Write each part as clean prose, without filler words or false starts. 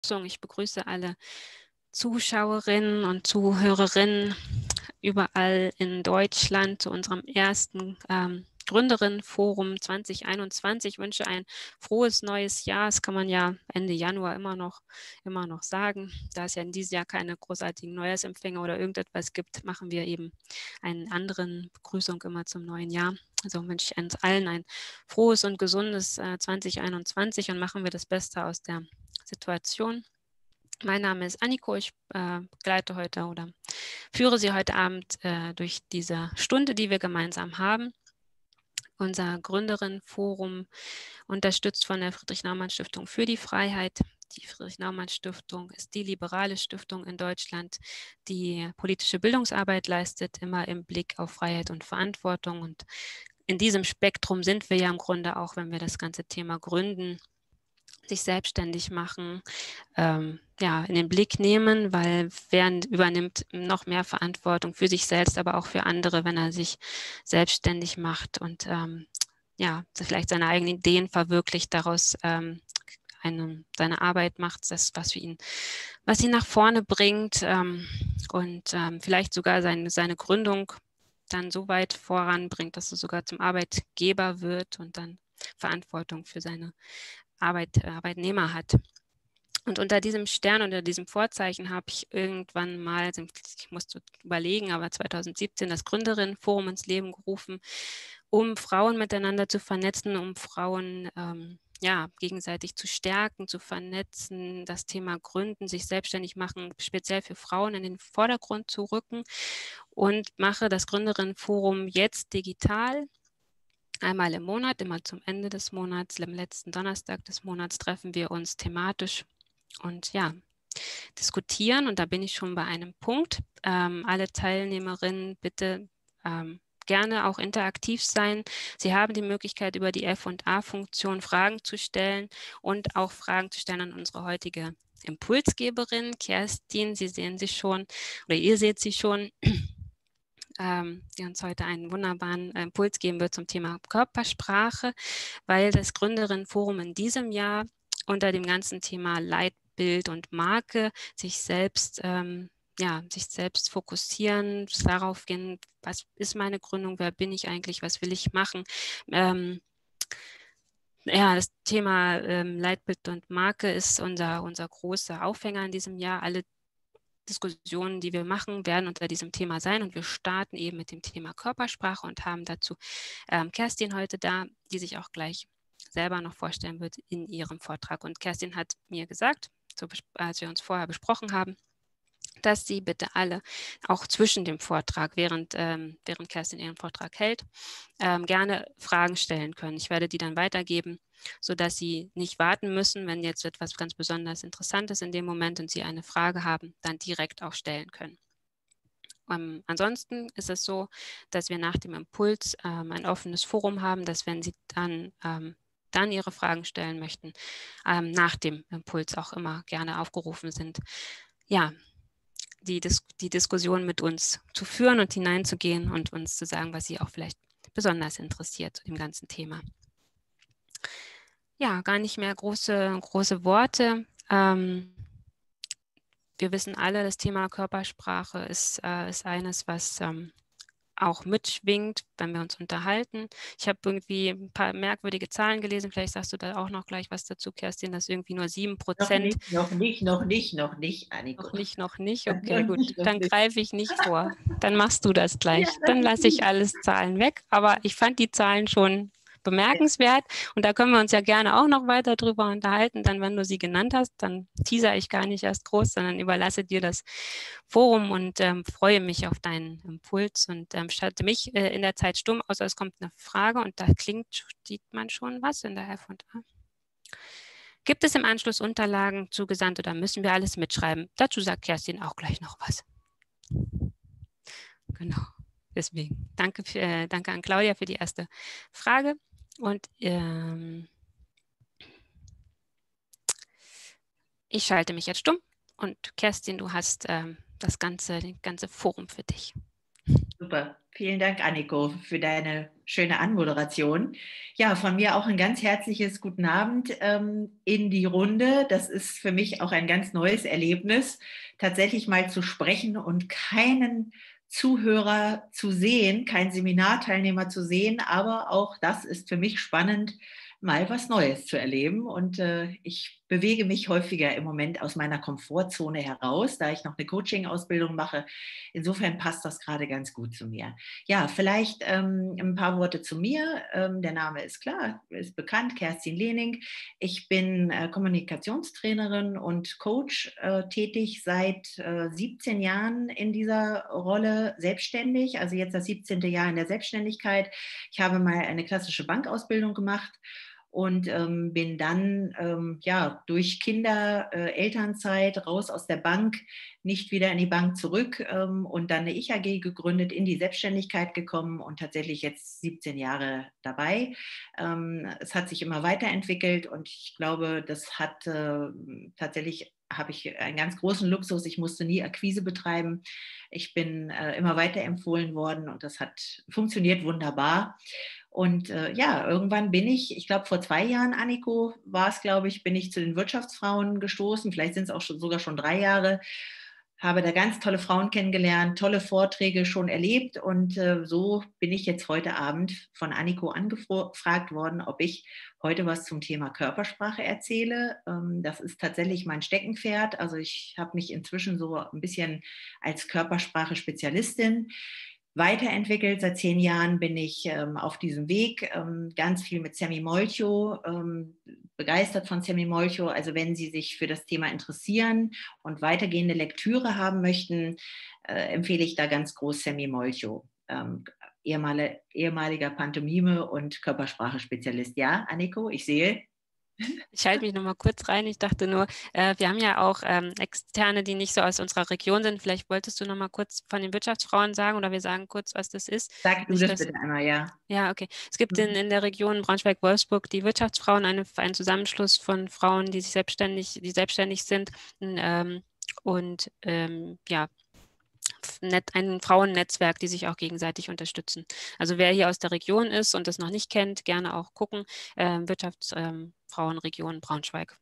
Ich begrüße alle Zuschauerinnen und Zuhörerinnen überall in Deutschland zu unserem ersten Gründerinnenforum 2021. Ich wünsche ein frohes neues Jahr. Das kann man ja Ende Januar immer noch sagen. Da es ja in diesem Jahr keine großartigen Neujahrsempfänge oder irgendetwas gibt, machen wir eben eine andere Begrüßung immer zum neuen Jahr. Also wünsche ich uns allen ein frohes und gesundes 2021 und machen wir das Beste aus der Situation. Mein Name ist Anniko, ich begleite heute oder führe Sie heute Abend durch diese Stunde, die wir gemeinsam haben. Unser Gründerinnenforum, unterstützt von der Friedrich-Naumann-Stiftung für die Freiheit. Die Friedrich-Naumann-Stiftung ist die liberale Stiftung in Deutschland, die politische Bildungsarbeit leistet, immer im Blick auf Freiheit und Verantwortung. Und in diesem Spektrum sind wir ja im Grunde auch, wenn wir das ganze Thema gründen, sich selbstständig machen, in den Blick nehmen, weil wer übernimmt noch mehr Verantwortung für sich selbst, aber auch für andere, wenn er sich selbstständig macht und vielleicht seine eigenen Ideen verwirklicht, daraus seine Arbeit macht, das, was ihn nach vorne bringt und vielleicht sogar seine Gründung dann so weit voranbringt, dass er sogar zum Arbeitgeber wird und dann Verantwortung für seine Arbeitnehmer hat. Und unter diesem Stern, unter diesem Vorzeichen habe ich irgendwann mal, ich musste überlegen, aber 2017 das Gründerinnenforum ins Leben gerufen, um Frauen miteinander zu vernetzen, um Frauen gegenseitig zu stärken, zu vernetzen, das Thema Gründen, sich selbstständig machen, speziell für Frauen in den Vordergrund zu rücken und mache das Gründerinnenforum jetzt digital. Einmal im Monat, immer zum Ende des Monats, am letzten Donnerstag des Monats treffen wir uns thematisch und diskutieren. Und da bin ich schon bei einem Punkt. Alle Teilnehmerinnen bitte gerne auch interaktiv sein. Sie haben die Möglichkeit, über die F&A-Funktion Fragen zu stellen und auch Fragen zu stellen an unsere heutige Impulsgeberin, Kerstin. Sie sehen sie schon oder ihr seht sie schon. Die uns heute einen wunderbaren Impuls geben wird zum Thema Körpersprache, weil das Gründerinnenforum in diesem Jahr unter dem ganzen Thema Leitbild und Marke sich selbst fokussieren, darauf gehen, was ist meine Gründung, wer bin ich eigentlich, was will ich machen. Das Thema Leitbild und Marke ist unser großer Aufhänger in diesem Jahr. Alle Diskussionen, die wir machen, werden unter diesem Thema sein und wir starten eben mit dem Thema Körpersprache und haben dazu Kerstin heute da, die sich auch gleich selber noch vorstellen wird in ihrem Vortrag. Und Kerstin hat mir gesagt, als wir uns vorher besprochen haben, dass Sie bitte alle auch zwischen dem Vortrag, während Kerstin ihren Vortrag hält, gerne Fragen stellen können. Ich werde die dann weitergeben, sodass Sie nicht warten müssen, wenn jetzt etwas ganz besonders Interessantes in dem Moment und Sie eine Frage haben, dann direkt auch stellen können. Ansonsten ist es so, dass wir nach dem Impuls ein offenes Forum haben, dass wenn Sie dann Ihre Fragen stellen möchten, nach dem Impuls auch immer gerne aufgerufen sind. Ja, die Diskussion mit uns zu führen und hineinzugehen und uns zu sagen, was Sie auch vielleicht besonders interessiert zu dem ganzen Thema. Ja, gar nicht mehr große Worte. Wir wissen alle, das Thema Körpersprache ist eines, was auch mitschwingt, wenn wir uns unterhalten. Ich habe irgendwie ein paar merkwürdige Zahlen gelesen, vielleicht sagst du da auch noch gleich was dazu, Kerstin, dass irgendwie nur 7%. Noch nicht, Anniko. Noch nicht, okay, gut, dann greife ich nicht vor. Dann machst du das gleich. Ja, dann lasse ich alles Zahlen weg, aber ich fand die Zahlen schon bemerkenswert und da können wir uns ja gerne auch noch weiter drüber unterhalten. Dann, wenn du sie genannt hast, dann teaser ich gar nicht erst groß, sondern überlasse dir das Forum und freue mich auf deinen Impuls und schalte mich in der Zeit stumm, außer es kommt eine Frage und da sieht man schon was in der F&A. Gibt es im Anschluss Unterlagen zugesandt oder müssen wir alles mitschreiben? Dazu sagt Kerstin auch gleich noch was. Genau, deswegen. Danke an Claudia für die erste Frage. Und ich schalte mich jetzt stumm. Und Kerstin, du hast das ganze Forum für dich. Super. Vielen Dank, Anniko, für deine schöne Anmoderation. Ja, von mir auch ein ganz herzliches Guten Abend in die Runde. Das ist für mich auch ein ganz neues Erlebnis, tatsächlich mal zu sprechen und keinen Zuhörer zu sehen, keinen Seminarteilnehmer zu sehen. Aber auch das ist für mich spannend, mal was Neues zu erleben. Und ich bewege mich häufiger im Moment aus meiner Komfortzone heraus, da ich noch eine Coaching-Ausbildung mache. Insofern passt das gerade ganz gut zu mir. Ja, vielleicht ein paar Worte zu mir. Der Name ist klar, ist bekannt, Kerstin Lehning. Ich bin Kommunikationstrainerin und Coach, tätig seit 17 Jahren in dieser Rolle, selbstständig, also jetzt das 17. Jahr in der Selbstständigkeit. Ich habe mal eine klassische Bankausbildung gemacht und bin dann durch Kinder, Elternzeit raus aus der Bank, nicht wieder in die Bank zurück und dann eine Ich-AG gegründet, in die Selbstständigkeit gekommen und tatsächlich jetzt 17 Jahre dabei. Es hat sich immer weiterentwickelt und ich glaube, das hat tatsächlich habe ich einen ganz großen Luxus. Ich musste nie Akquise betreiben. Ich bin immer weiterempfohlen worden und das hat funktioniert wunderbar. Und irgendwann bin ich glaube vor 2 Jahren, Anniko, war es, glaube ich, bin ich zu den Wirtschaftsfrauen gestoßen. Vielleicht sind es auch sogar schon 3 Jahre. Habe da ganz tolle Frauen kennengelernt, tolle Vorträge schon erlebt. Und so bin ich jetzt heute Abend von Anniko angefragt worden, ob ich heute was zum Thema Körpersprache erzähle. Das ist tatsächlich mein Steckenpferd. Also ich habe mich inzwischen so ein bisschen als Körpersprache-Spezialistin weiterentwickelt. Seit 10 Jahren bin ich auf diesem Weg, ganz viel mit Sammy Molcho, begeistert von Sammy Molcho. Also wenn Sie sich für das Thema interessieren und weitergehende Lektüre haben möchten, empfehle ich da ganz groß Sammy Molcho, ehemaliger Pantomime- und Körpersprache-Spezialist. Ja, Anniko, ich sehe. Ich halte mich noch mal kurz rein. Ich dachte nur, wir haben ja auch Externe, die nicht so aus unserer Region sind. Vielleicht wolltest du noch mal kurz von den Wirtschaftsfrauen sagen oder wir sagen kurz, was das ist. Sag du Nicht, das dass, bitte einmal, ja. ja, okay. Es gibt in der Region Braunschweig-Wolfsburg die Wirtschaftsfrauen, einen Zusammenschluss von Frauen, die selbstständig sind. Ja, ein Frauennetzwerk, die sich auch gegenseitig unterstützen. Also wer hier aus der Region ist und das noch nicht kennt, gerne auch gucken. Wirtschaftsfrauenregion Braunschweig.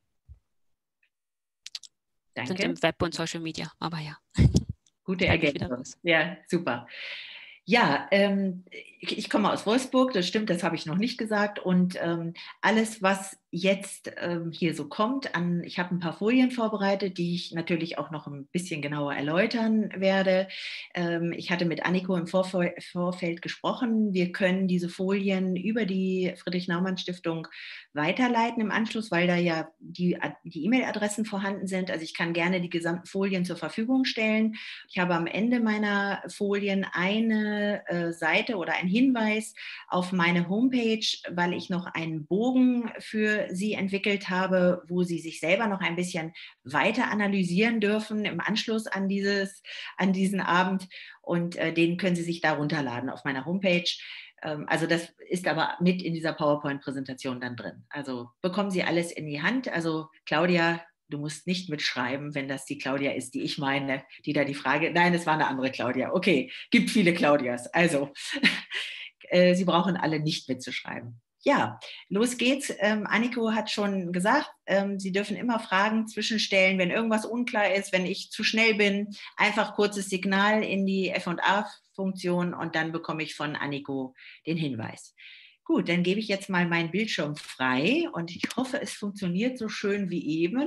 Sind Danke. im Web und Social Media, aber ja. Gute Ich halte mich wieder Ergänzung. raus. Ja, super. Ja, ich komme aus Wolfsburg, das stimmt, das habe ich noch nicht gesagt. Und alles, was jetzt hier so kommt, ich habe ein paar Folien vorbereitet, die ich natürlich auch noch ein bisschen genauer erläutern werde. Ich hatte mit Anniko im Vorfeld gesprochen. Wir können diese Folien über die Friedrich-Naumann-Stiftung weiterleiten im Anschluss, weil da ja die E-Mail-Adressen vorhanden sind. Also ich kann gerne die gesamten Folien zur Verfügung stellen. Ich habe am Ende meiner Folien eine Seite oder einen Hinweis auf meine Homepage, weil ich noch einen Bogen für Sie entwickelt habe, wo Sie sich selber noch ein bisschen weiter analysieren dürfen im Anschluss an diesen Abend. Und den können Sie sich da runterladen auf meiner Homepage. Also das ist aber mit in dieser PowerPoint-Präsentation dann drin. Also bekommen Sie alles in die Hand. Also Claudia, du musst nicht mitschreiben, wenn das die Claudia ist, die ich meine, die da die Frage, nein, es war eine andere Claudia. Okay, gibt viele Claudias. Also, Sie brauchen alle nicht mitzuschreiben. Ja, los geht's. Anniko hat schon gesagt, Sie dürfen immer Fragen zwischenstellen, wenn irgendwas unklar ist, wenn ich zu schnell bin, einfach kurzes Signal in die F&A-Funktion und dann bekomme ich von Anniko den Hinweis. Gut, dann gebe ich jetzt mal meinen Bildschirm frei und ich hoffe, es funktioniert so schön wie eben.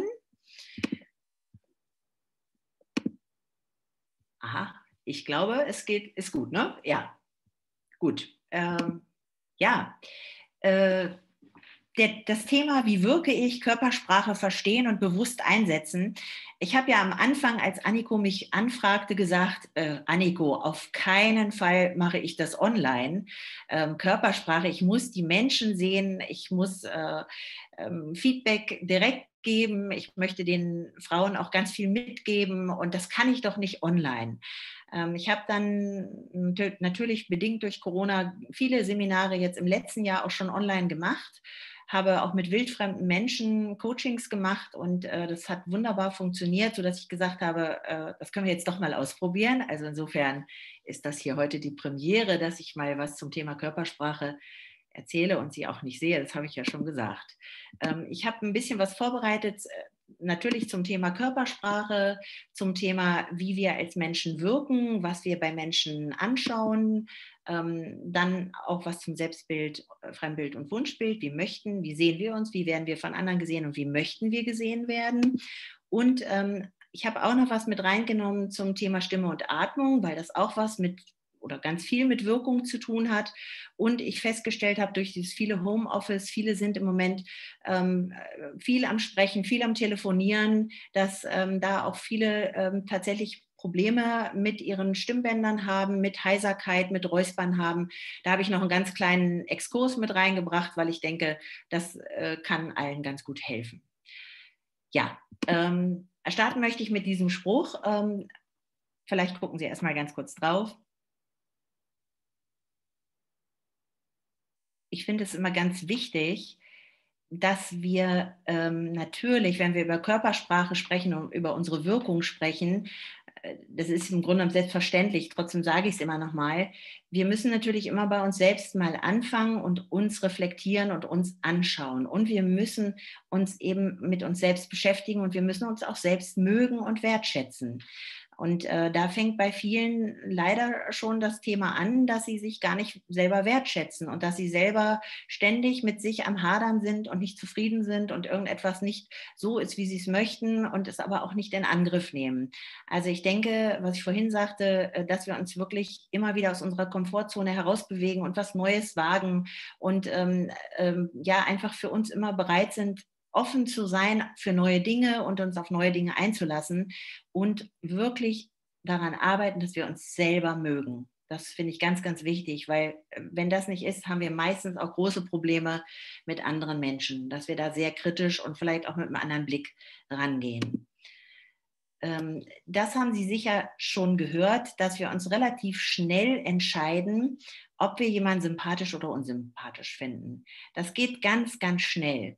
Aha, ich glaube, ist gut, ne? Ja, gut. Das Thema, wie wirke ich, Körpersprache verstehen und bewusst einsetzen. Ich habe ja am Anfang, als Anniko mich anfragte, gesagt, Anniko, auf keinen Fall mache ich das online. Körpersprache, ich muss die Menschen sehen, ich muss Feedback direkt geben, ich möchte den Frauen auch ganz viel mitgeben und das kann ich doch nicht online. Ich habe dann natürlich bedingt durch Corona viele Seminare jetzt im letzten Jahr auch schon online gemacht, habe auch mit wildfremden Menschen Coachings gemacht und das hat wunderbar funktioniert, sodass ich gesagt habe, das können wir jetzt doch mal ausprobieren. Also insofern ist das hier heute die Premiere, dass ich mal was zum Thema Körpersprache erzähle und sie auch nicht sehe, das habe ich ja schon gesagt. Ich habe ein bisschen was vorbereitet, natürlich zum Thema Körpersprache, zum Thema, wie wir als Menschen wirken, was wir bei Menschen anschauen, dann auch was zum Selbstbild, Fremdbild und Wunschbild, wie sehen wir uns, wie werden wir von anderen gesehen und wie möchten wir gesehen werden. Und ich habe auch noch was mit reingenommen zum Thema Stimme und Atmung, weil das auch was mit oder ganz viel mit Wirkung zu tun hat. Und ich festgestellt habe, durch dieses viele Homeoffice, viele sind im Moment viel am Sprechen, viel am Telefonieren, dass da auch viele tatsächlich Probleme mit ihren Stimmbändern haben, mit Heiserkeit, mit Räuspern haben. Da habe ich noch einen ganz kleinen Exkurs mit reingebracht, weil ich denke, das kann allen ganz gut helfen. Ja, starten möchte ich mit diesem Spruch. Vielleicht gucken Sie erstmal ganz kurz drauf. Ich finde es immer ganz wichtig, dass wir natürlich, wenn wir über Körpersprache sprechen und über unsere Wirkung sprechen, das ist im Grunde genommen selbstverständlich, trotzdem sage ich es immer nochmal, wir müssen natürlich immer bei uns selbst mal anfangen und uns reflektieren und uns anschauen. Und wir müssen uns eben mit uns selbst beschäftigen und wir müssen uns auch selbst mögen und wertschätzen. Und da fängt bei vielen leider schon das Thema an, dass sie sich gar nicht selber wertschätzen und dass sie selber ständig mit sich am Hadern sind und nicht zufrieden sind und irgendetwas nicht so ist, wie sie es möchten und es aber auch nicht in Angriff nehmen. Also ich denke, was ich vorhin sagte, dass wir uns wirklich immer wieder aus unserer Komfortzone herausbewegen und was Neues wagen und ja, einfach für uns immer bereit sind, offen zu sein für neue Dinge und uns auf neue Dinge einzulassen und wirklich daran arbeiten, dass wir uns selber mögen. Das finde ich ganz, ganz wichtig, weil wenn das nicht ist, haben wir meistens auch große Probleme mit anderen Menschen, dass wir da sehr kritisch und vielleicht auch mit einem anderen Blick rangehen. Das haben Sie sicher schon gehört, dass wir uns relativ schnell entscheiden, ob wir jemanden sympathisch oder unsympathisch finden. Das geht ganz, ganz schnell.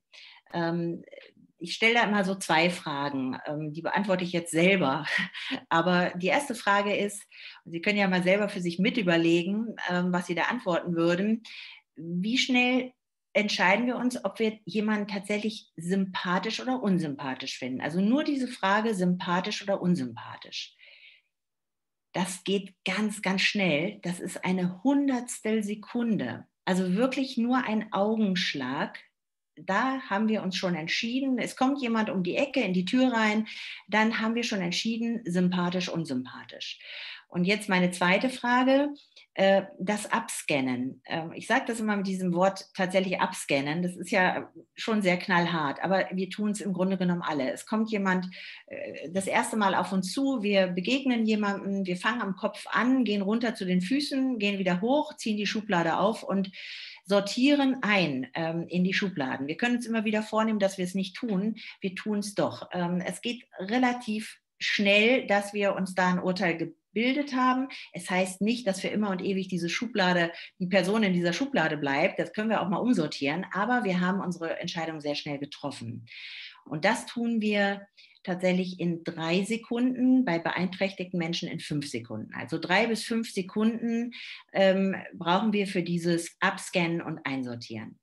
Ich stelle da immer so zwei Fragen, die beantworte ich jetzt selber. Aber die erste Frage ist, Sie können ja mal selber für sich mit überlegen, was Sie da antworten würden. Wie schnell entscheiden wir uns, ob wir jemanden tatsächlich sympathisch oder unsympathisch finden? Also nur diese Frage, sympathisch oder unsympathisch. Das geht ganz, ganz schnell. Das ist eine Hundertstel Sekunde. Also wirklich nur ein Augenschlag. Da haben wir uns schon entschieden, es kommt jemand um die Ecke in die Tür rein, dann haben wir schon entschieden, sympathisch, unsympathisch. Und jetzt meine zweite Frage, das Abscannen. Ich sage das immer mit diesem Wort tatsächlich abscannen, das ist ja schon sehr knallhart, aber wir tun es im Grunde genommen alle. Es kommt jemand das erste Mal auf uns zu, wir begegnen jemandem, wir fangen am Kopf an, gehen runter zu den Füßen, gehen wieder hoch, ziehen die Schublade auf und sortieren ein in die Schubladen. Wir können uns immer wieder vornehmen, dass wir es nicht tun. Wir tun es doch. Es geht relativ schnell, dass wir uns da ein Urteil gebildet haben. Es heißt nicht, dass für immer und ewig diese Schublade, die Person in dieser Schublade bleibt. Das können wir auch mal umsortieren. Aber wir haben unsere Entscheidung sehr schnell getroffen. Und das tun wir tatsächlich in 3 Sekunden, bei beeinträchtigten Menschen in 5 Sekunden. Also 3 bis 5 Sekunden brauchen wir für dieses Abscannen und Einsortieren.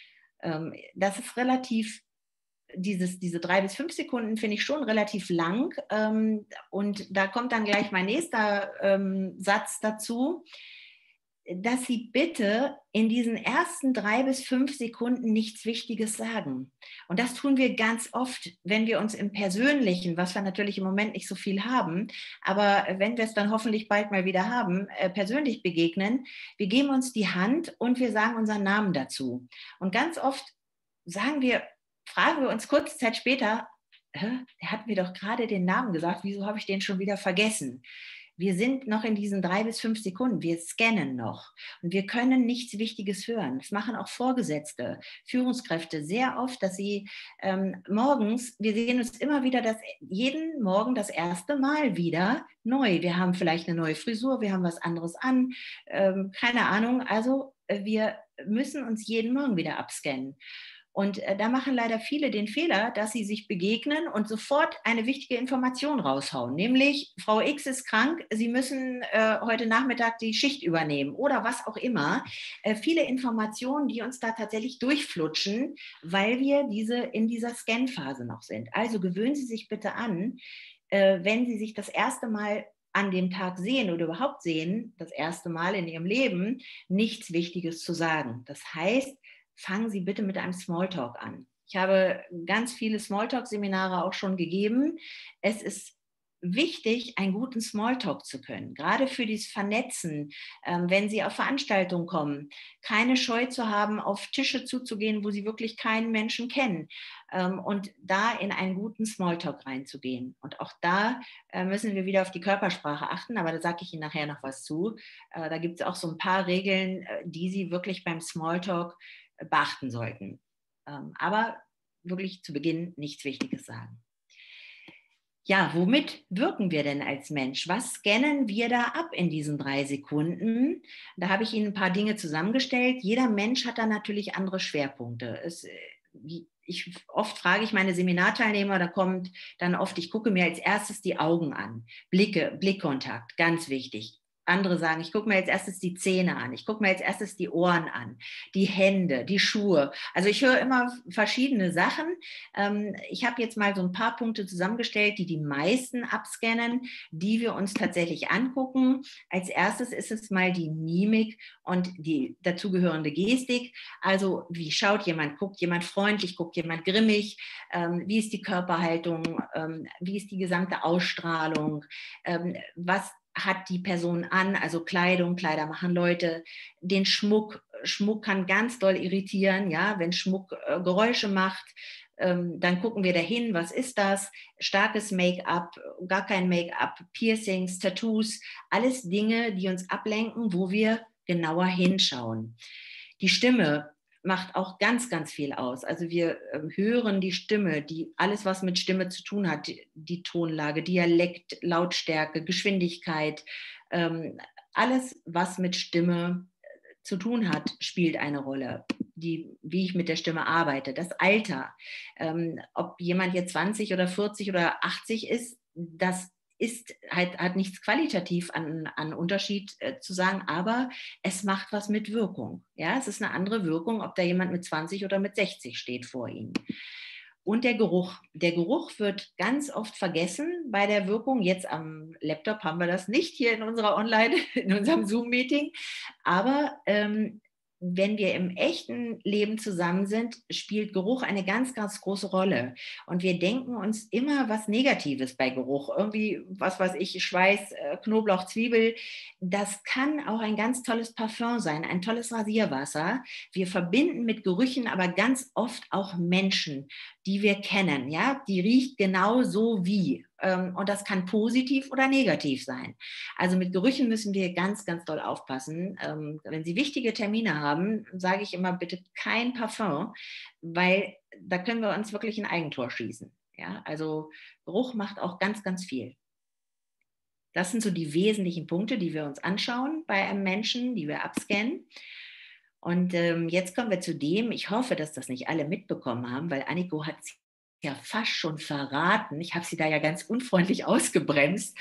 Das ist relativ, diese 3 bis 5 Sekunden finde ich schon relativ lang. Und da kommt dann gleich mein nächster Satz dazu, dass Sie bitte in diesen ersten 3 bis 5 Sekunden nichts Wichtiges sagen. Und das tun wir ganz oft, wenn wir uns im Persönlichen, was wir natürlich im Moment nicht so viel haben, aber wenn wir es dann hoffentlich bald mal wieder haben, persönlich begegnen, wir geben uns die Hand und wir sagen unseren Namen dazu. Und ganz oft fragen wir uns kurze Zeit später, der hat mir doch gerade den Namen gesagt, wieso habe ich den schon wieder vergessen? Wir sind noch in diesen 3 bis 5 Sekunden, wir scannen noch und wir können nichts Wichtiges hören. Das machen auch Vorgesetzte, Führungskräfte sehr oft, dass sie morgens, wir sehen uns immer wieder jeden Morgen das erste Mal wieder neu. Wir haben vielleicht eine neue Frisur, wir haben was anderes an, keine Ahnung. Also wir müssen uns jeden Morgen wieder abscannen. Und da machen leider viele den Fehler, dass sie sich begegnen und sofort eine wichtige Information raushauen, nämlich Frau X ist krank, Sie müssen heute Nachmittag die Schicht übernehmen oder was auch immer. Viele Informationen, die uns da tatsächlich durchflutschen, weil wir in dieser Scan-Phase noch sind. Also gewöhnen Sie sich bitte an, wenn Sie sich das erste Mal an dem Tag sehen oder überhaupt sehen, das erste Mal in Ihrem Leben, nichts Wichtiges zu sagen. Das heißt, fangen Sie bitte mit einem Smalltalk an. Ich habe ganz viele Smalltalk-Seminare auch schon gegeben. Es ist wichtig, einen guten Smalltalk zu können, gerade für dieses Vernetzen, wenn Sie auf Veranstaltungen kommen, keine Scheu zu haben, auf Tische zuzugehen, wo Sie wirklich keinen Menschen kennen, und da in einen guten Smalltalk reinzugehen. Und auch da müssen wir wieder auf die Körpersprache achten, aber da sage ich Ihnen nachher noch was zu. Da gibt es auch so ein paar Regeln, die Sie wirklich beim Smalltalk beachten sollten. Aber wirklich zu Beginn nichts Wichtiges sagen. Ja, womit wirken wir denn als Mensch? Was scannen wir da ab in diesen 3 Sekunden? Da habe ich Ihnen ein paar Dinge zusammengestellt. Jeder Mensch hat da natürlich andere Schwerpunkte. Oft frage ich meine Seminarteilnehmer, da kommt dann oft, ich gucke mir als erstes die Augen an. Blickkontakt, ganz wichtig. Andere sagen, ich gucke mir als erstes die Zähne an, ich gucke mir als erstes die Ohren an, die Hände, die Schuhe. Also ich höre immer verschiedene Sachen. Ich habe jetzt mal so ein paar Punkte zusammengestellt, die meisten abscannen, die wir uns tatsächlich angucken. Als erstes ist es mal die Mimik und die dazugehörende Gestik. Also wie schaut jemand, guckt jemand freundlich, guckt jemand grimmig, wie ist die Körperhaltung, wie ist die gesamte Ausstrahlung, was hat die Person an, also Kleidung, Kleider machen Leute, den Schmuck. Schmuck kann ganz doll irritieren, ja, wenn Schmuck Geräusche macht, dann gucken wir dahin, was ist das? Starkes Make-up, gar kein Make-up, Piercings, Tattoos, alles Dinge, die uns ablenken, wo wir genauer hinschauen. Die Stimme macht auch ganz, ganz viel aus. Also wir hören die Stimme, alles, was mit Stimme zu tun hat, die Tonlage, Dialekt, Lautstärke, Geschwindigkeit, alles, was mit Stimme zu tun hat, spielt eine Rolle. Wie ich mit der Stimme arbeite, das Alter, ob jemand jetzt 20 oder 40 oder 80 ist, das hat nichts qualitativ an Unterschied zu sagen, aber es macht was mit Wirkung. Ja, es ist eine andere Wirkung, ob da jemand mit 20 oder mit 60 steht vor Ihnen. Und der Geruch. Der Geruch wird ganz oft vergessen bei der Wirkung. Jetzt am Laptop haben wir das nicht hier in unserem Zoom-Meeting. Aber wenn wir im echten Leben zusammen sind, spielt Geruch eine ganz, ganz große Rolle. Und wir denken uns immer was Negatives bei Geruch. Irgendwie, was weiß ich, Schweiß, Knoblauch, Zwiebel. Das kann auch ein ganz tolles Parfum sein, ein tolles Rasierwasser. Wir verbinden mit Gerüchen aber ganz oft auch Menschen, die wir kennen, ja, die riecht genau so wie. Und das kann positiv oder negativ sein. Also mit Gerüchen müssen wir ganz, ganz doll aufpassen. Wenn Sie wichtige Termine haben, sage ich immer bitte kein Parfum, weil da können wir uns wirklich ein Eigentor schießen. Ja, also Geruch macht auch ganz, ganz viel. Das sind so die wesentlichen Punkte, die wir uns anschauen bei einem Menschen, die wir abscannen. Und jetzt kommen wir zu dem, ich hoffe, dass das nicht alle mitbekommen haben, weil Anniko hat es ja fast schon verraten. Ich habe sie da ja ganz unfreundlich ausgebremst.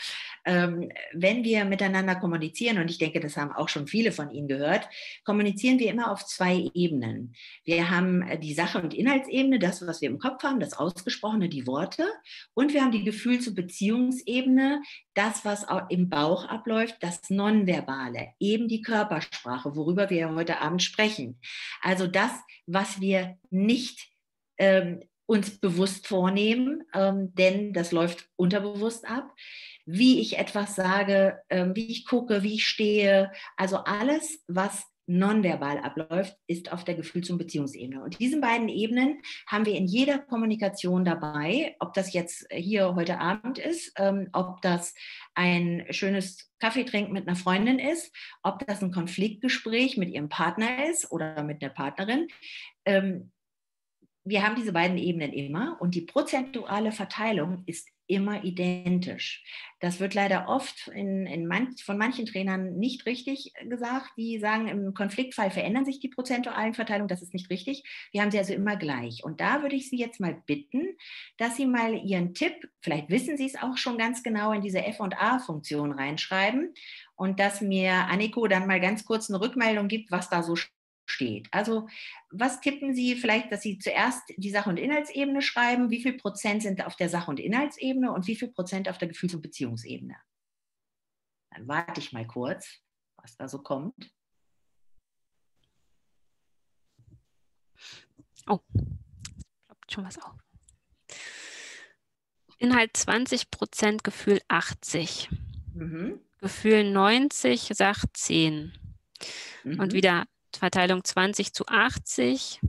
Wenn wir miteinander kommunizieren, und ich denke, das haben auch schon viele von Ihnen gehört, kommunizieren wir immer auf 2 Ebenen. Wir haben die Sache- und Inhaltsebene, das, was wir im Kopf haben, das Ausgesprochene, die Worte. Und wir haben die Gefühls- und Beziehungsebene, das, was auch im Bauch abläuft, das Nonverbale, eben die Körpersprache, worüber wir heute Abend sprechen. Also das, was wir nicht uns bewusst vornehmen, denn das läuft unterbewusst ab. Wie ich etwas sage, wie ich gucke, wie ich stehe, also alles, was nonverbal abläuft, ist auf der Gefühls- und Beziehungsebene. Und diese beiden Ebenen haben wir in jeder Kommunikation dabei, ob das jetzt hier heute Abend ist, ob das ein schönes Kaffeetrinken mit einer Freundin ist, ob das ein Konfliktgespräch mit ihrem Partner ist oder mit einer Partnerin. wir haben diese beiden Ebenen immer und die prozentuale Verteilung ist immer identisch. Das wird leider oft von manchen Trainern nicht richtig gesagt. Die sagen, im Konfliktfall verändern sich die prozentualen Verteilungen. Das ist nicht richtig. Wir haben sie also immer gleich. Und da würde ich Sie jetzt mal bitten, dass Sie mal Ihren Tipp, vielleicht wissen Sie es auch schon ganz genau, in diese F&A-Funktion reinschreiben und dass mir Anniko dann mal ganz kurz eine Rückmeldung gibt, was da so steht. Also was tippen Sie vielleicht, dass Sie zuerst die Sach- und Inhaltsebene schreiben? Wie viel Prozent sind auf der Sach- und Inhaltsebene und wie viel Prozent auf der Gefühls- und Beziehungsebene? Dann warte ich mal kurz, was da so kommt. Oh, ploppt schon was auf. Inhalt 20%, Gefühl 80. Mhm. Gefühl 90, Sach 10. Und Mhm. wieder Verteilung 20:80.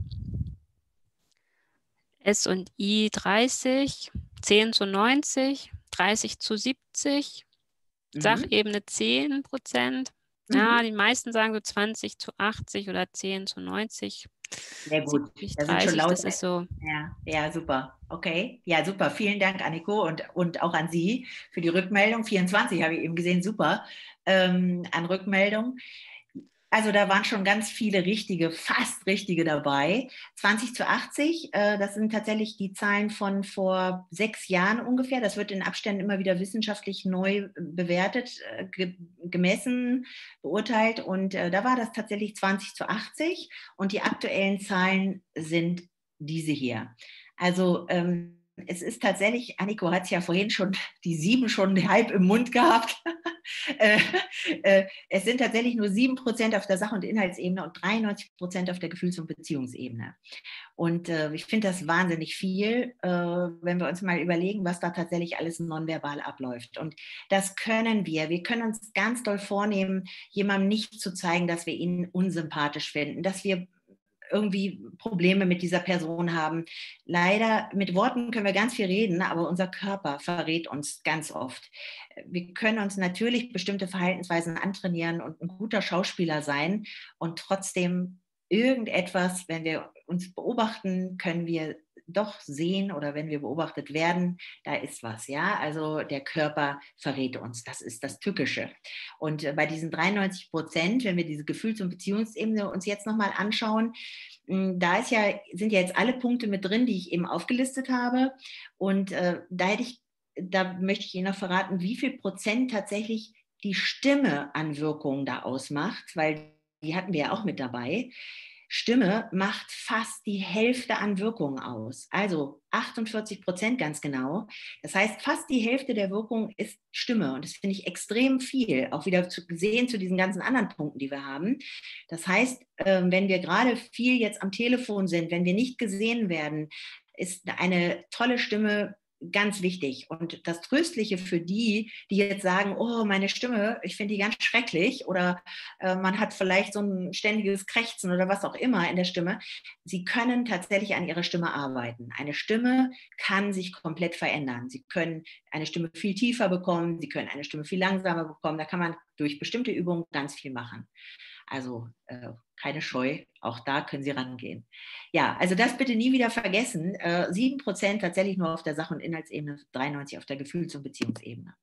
S und I 30, 10:90, 30:70, Mhm. Sachebene 10%. Ja, Mhm. die meisten sagen so 20:80 oder 10:90, Sehr gut. 70, Da sind schon 30, laut. das ist so. Ja, ja, super. Okay. Ja, super. Vielen Dank, Anniko, und auch an Sie für die Rückmeldung. 24 habe ich eben gesehen, super, an Rückmeldung. Also da waren schon ganz viele richtige, fast richtige dabei. 20:80, das sind tatsächlich die Zahlen von vor 6 Jahren ungefähr. Das wird in Abständen immer wieder wissenschaftlich neu bewertet, gemessen, beurteilt. Und da war das tatsächlich 20:80. Und die aktuellen Zahlen sind diese hier. Also es ist tatsächlich, Anniko hat es ja vorhin schon, die 7 schon halb im Mund gehabt. Es sind tatsächlich nur 7% auf der Sach- und Inhaltsebene und 93% auf der Gefühls- und Beziehungsebene. Und ich finde das wahnsinnig viel, wenn wir uns mal überlegen, was da tatsächlich alles nonverbal abläuft. Und das können wir. Wir können uns ganz doll vornehmen, jemandem nicht zu zeigen, dass wir ihn unsympathisch finden, dass wir irgendwie Probleme mit dieser Person haben. Leider, mit Worten können wir ganz viel reden, aber unser Körper verrät uns ganz oft. Wir können uns natürlich bestimmte Verhaltensweisen antrainieren und ein guter Schauspieler sein und trotzdem irgendetwas, wenn wir uns beobachten, können wir doch sehen oder wenn wir beobachtet werden, da ist was, ja. Also der Körper verrät uns, das ist das Tückische. Und bei diesen 93%, wenn wir diese Gefühls- und Beziehungsebene uns jetzt nochmal anschauen, da sind ja jetzt alle Punkte mit drin, die ich eben aufgelistet habe. Und da möchte ich Ihnen noch verraten, wie viel Prozent tatsächlich die Stimme an Wirkung da ausmacht, weil die hatten wir ja auch mit dabei. Stimme macht fast die Hälfte an Wirkung aus. Also 48% ganz genau. Das heißt, fast die Hälfte der Wirkung ist Stimme. Und das finde ich extrem viel, auch wieder gesehen zu diesen ganzen anderen Punkten, die wir haben. Das heißt, wenn wir gerade viel jetzt am Telefon sind, wenn wir nicht gesehen werden, ist eine tolle Stimme ganz wichtig. Und das Tröstliche für die, die jetzt sagen, oh, meine Stimme, ich finde die ganz schrecklich oder man hat vielleicht so ein ständiges Krächzen oder was auch immer in der Stimme. Sie können tatsächlich an ihrer Stimme arbeiten. Eine Stimme kann sich komplett verändern. Sie können eine Stimme viel tiefer bekommen, Sie können eine Stimme viel langsamer bekommen. Da kann man durch bestimmte Übungen ganz viel machen. Also keine Scheu, auch da können Sie rangehen. Ja, also das bitte nie wieder vergessen. 7% tatsächlich nur auf der Sach- und Inhaltsebene, 93% auf der Gefühls- und Beziehungsebene.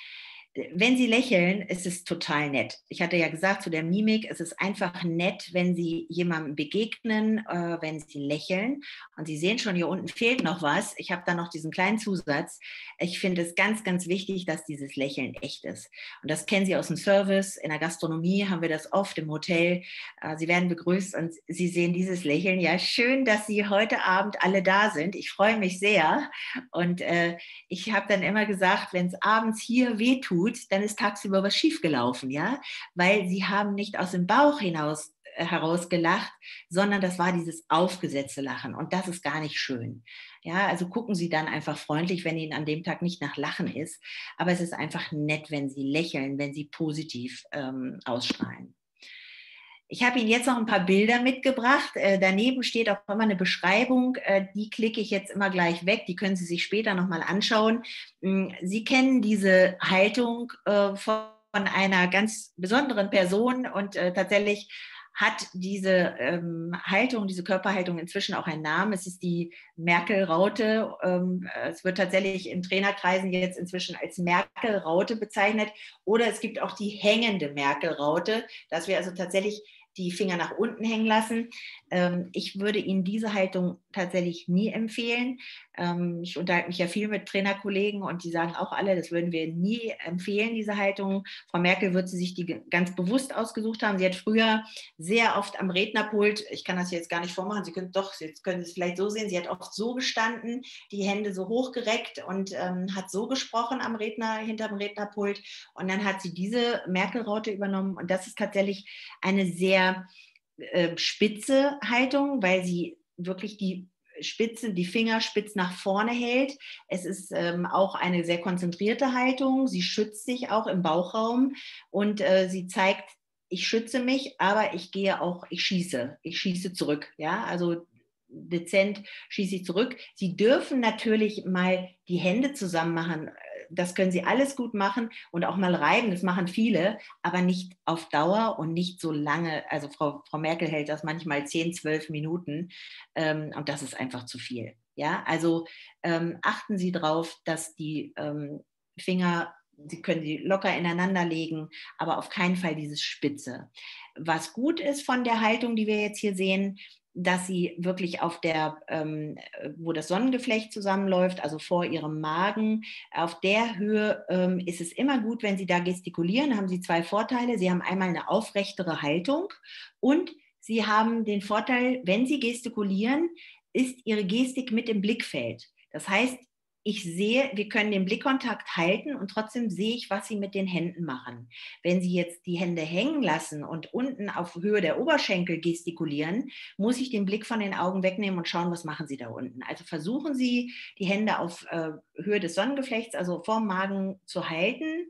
Wenn Sie lächeln, ist es total nett. Ich hatte ja gesagt, zu der Mimik, es ist einfach nett, wenn Sie jemandem begegnen, wenn Sie lächeln. Und Sie sehen schon, hier unten fehlt noch was. Ich habe da noch diesen kleinen Zusatz. Ich finde es ganz, ganz wichtig, dass dieses Lächeln echt ist. Und das kennen Sie aus dem Service. In der Gastronomie haben wir das oft im Hotel. Sie werden begrüßt und Sie sehen dieses Lächeln. Ja, schön, dass Sie heute Abend alle da sind. Ich freue mich sehr. Und ich habe dann immer gesagt, wenn es abends hier wehtut, dann ist tagsüber was schiefgelaufen, ja, weil sie haben nicht aus dem Bauch heraus gelacht, sondern das war dieses aufgesetzte Lachen und das ist gar nicht schön. Ja, also gucken Sie dann einfach freundlich, wenn Ihnen an dem Tag nicht nach Lachen ist, aber es ist einfach nett, wenn Sie lächeln, wenn Sie positiv ausstrahlen. Ich habe Ihnen jetzt noch ein paar Bilder mitgebracht. Daneben steht auch immer eine Beschreibung. Die klicke ich jetzt immer gleich weg. Die können Sie sich später nochmal anschauen. Sie kennen diese Haltung von einer ganz besonderen Person und tatsächlich hat diese Haltung, diese Körperhaltung inzwischen auch einen Namen. Es ist die Merkel-Raute. Es wird tatsächlich in Trainerkreisen jetzt inzwischen als Merkel-Raute bezeichnet. Oder es gibt auch die hängende Merkel-Raute, dass wir also tatsächlich die Finger nach unten hängen lassen. Ich würde Ihnen diese Haltung tatsächlich nie empfehlen. Ich unterhalte mich ja viel mit Trainerkollegen und die sagen auch alle, das würden wir nie empfehlen, diese Haltung. Frau Merkel wird sie sich die ganz bewusst ausgesucht haben. Sie hat früher sehr oft am Rednerpult, ich kann das jetzt gar nicht vormachen, jetzt können Sie es vielleicht so sehen, sie hat oft so gestanden, die Hände so hochgereckt und hat so gesprochen hinterm Rednerpult und dann hat sie diese Merkel-Raute übernommen und das ist tatsächlich eine sehr spitze Haltung, weil sie wirklich die Finger spitz nach vorne hält. Es ist auch eine sehr konzentrierte Haltung. Sie schützt sich auch im Bauchraum und sie zeigt, ich schütze mich, aber ich schieße zurück. Ja, also dezent schieße ich zurück. Sie dürfen natürlich mal die Hände zusammen machen. Das können Sie alles gut machen und auch mal reiben, das machen viele, aber nicht auf Dauer und nicht so lange. Also Frau Merkel hält das manchmal 10, 12 Minuten und das ist einfach zu viel. Ja, also achten Sie darauf, dass die Finger, Sie können die locker ineinander legen, aber auf keinen Fall dieses Spitze. Was gut ist von der Haltung, die wir jetzt hier sehen, dass sie wirklich auf der, wo das Sonnengeflecht zusammenläuft, also vor ihrem Magen, auf der Höhe ist es immer gut, wenn Sie da gestikulieren, haben Sie zwei Vorteile. Sie haben einmal eine aufrechtere Haltung und Sie haben den Vorteil, wenn Sie gestikulieren, ist Ihre Gestik mit im Blickfeld. Das heißt, wir können den Blickkontakt halten und trotzdem sehe ich, was Sie mit den Händen machen. Wenn Sie jetzt die Hände hängen lassen und unten auf Höhe der Oberschenkel gestikulieren, muss ich den Blick von den Augen wegnehmen und schauen, was machen Sie da unten. Also versuchen Sie, die Hände auf Höhe des Sonnengeflechts, also vorm Magen zu halten.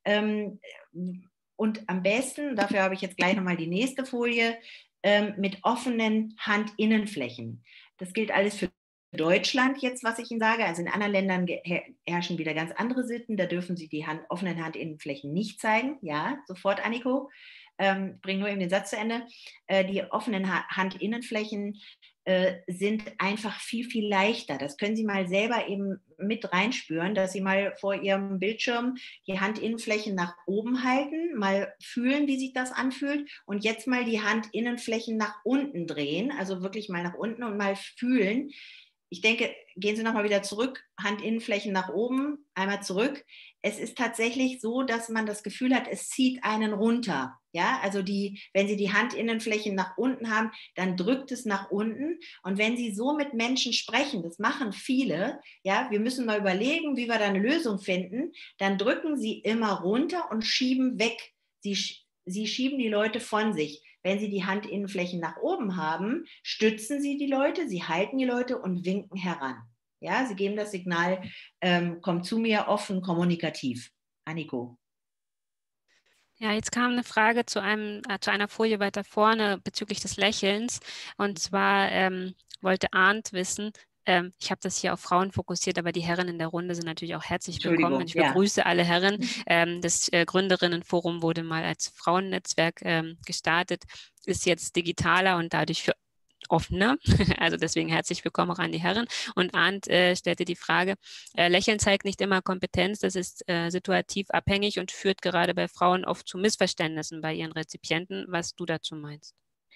Und am besten, dafür habe ich jetzt gleich nochmal die nächste Folie, mit offenen Handinnenflächen. Das gilt alles für Deutschland jetzt, was ich Ihnen sage. Also in anderen Ländern herrschen wieder ganz andere Sitten. Da dürfen Sie die offenen Handinnenflächen nicht zeigen. Ja, sofort, Anniko. Bring nur eben den Satz zu Ende. Die offenen Handinnenflächen sind einfach viel, viel leichter. Das können Sie mal selber eben mit reinspüren, dass Sie mal vor Ihrem Bildschirm die Handinnenflächen nach oben halten, mal fühlen, wie sich das anfühlt und jetzt mal die Handinnenflächen nach unten drehen, also wirklich mal nach unten und mal fühlen. Ich denke, gehen Sie nochmal wieder zurück, Handinnenflächen nach oben, einmal zurück. Es ist tatsächlich so, dass man das Gefühl hat, es zieht einen runter. Ja, also wenn Sie die Handinnenflächen nach unten haben, dann drückt es nach unten. Und wenn Sie so mit Menschen sprechen, das machen viele, ja, wir müssen mal überlegen, wie wir da eine Lösung finden, dann drücken Sie immer runter und schieben weg. Sie schieben die Leute von sich. Wenn Sie die Handinnenflächen nach oben haben, stützen Sie die Leute, Sie halten die Leute und winken heran. Ja, Sie geben das Signal, komm zu mir, offen, kommunikativ. Anniko. Ja, jetzt kam eine Frage zu einer Folie weiter vorne bezüglich des Lächelns. Und zwar wollte Arndt wissen, ich habe das hier auf Frauen fokussiert, aber die Herren in der Runde sind natürlich auch herzlich willkommen. Und Entschuldigung, ich ja. begrüße alle Herren. Das Gründerinnenforum wurde mal als Frauennetzwerk gestartet, ist jetzt digitaler und dadurch für offener. Also deswegen herzlich willkommen auch an die Herren. Und Arndt stellte die Frage, Lächeln zeigt nicht immer Kompetenz, das ist situativ abhängig und führt gerade bei Frauen oft zu Missverständnissen bei ihren Rezipienten, was du dazu meinst.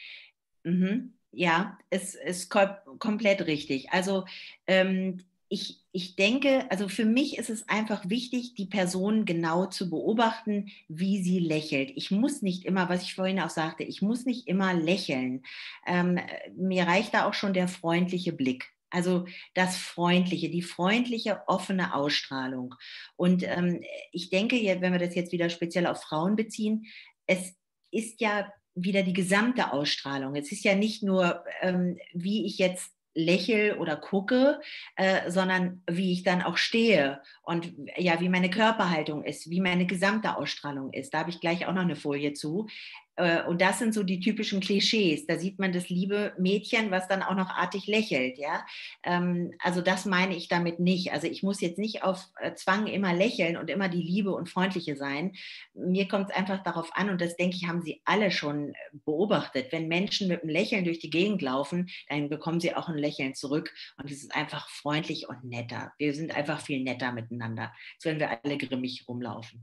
Ja, es ist komplett richtig. Also ich denke, also für mich ist es einfach wichtig, die Person genau zu beobachten, wie sie lächelt. Ich muss nicht immer, was ich vorhin auch sagte, ich muss nicht immer lächeln. Mir reicht da auch schon der freundliche Blick. Also das Freundliche, die freundliche, offene Ausstrahlung. Und ich denke, wenn wir das jetzt wieder speziell auf Frauen beziehen, es ist ja wieder die gesamte Ausstrahlung. Es ist ja nicht nur, wie ich jetzt lächle oder gucke, sondern wie ich dann auch stehe und ja, wie meine Körperhaltung ist, wie meine gesamte Ausstrahlung ist. Da habe ich gleich auch noch eine Folie zu. Und das sind so die typischen Klischees. Da sieht man das liebe Mädchen, was dann auch noch artig lächelt. Ja? Also das meine ich damit nicht. Also ich muss jetzt nicht auf Zwang immer lächeln und immer die Liebe und Freundliche sein. Mir kommt es einfach darauf an, und das denke ich, haben Sie alle schon beobachtet. Wenn Menschen mit einem Lächeln durch die Gegend laufen, dann bekommen sie auch ein Lächeln zurück. Und es ist einfach freundlich und netter. Wir sind einfach viel netter miteinander, als wenn wir alle grimmig rumlaufen.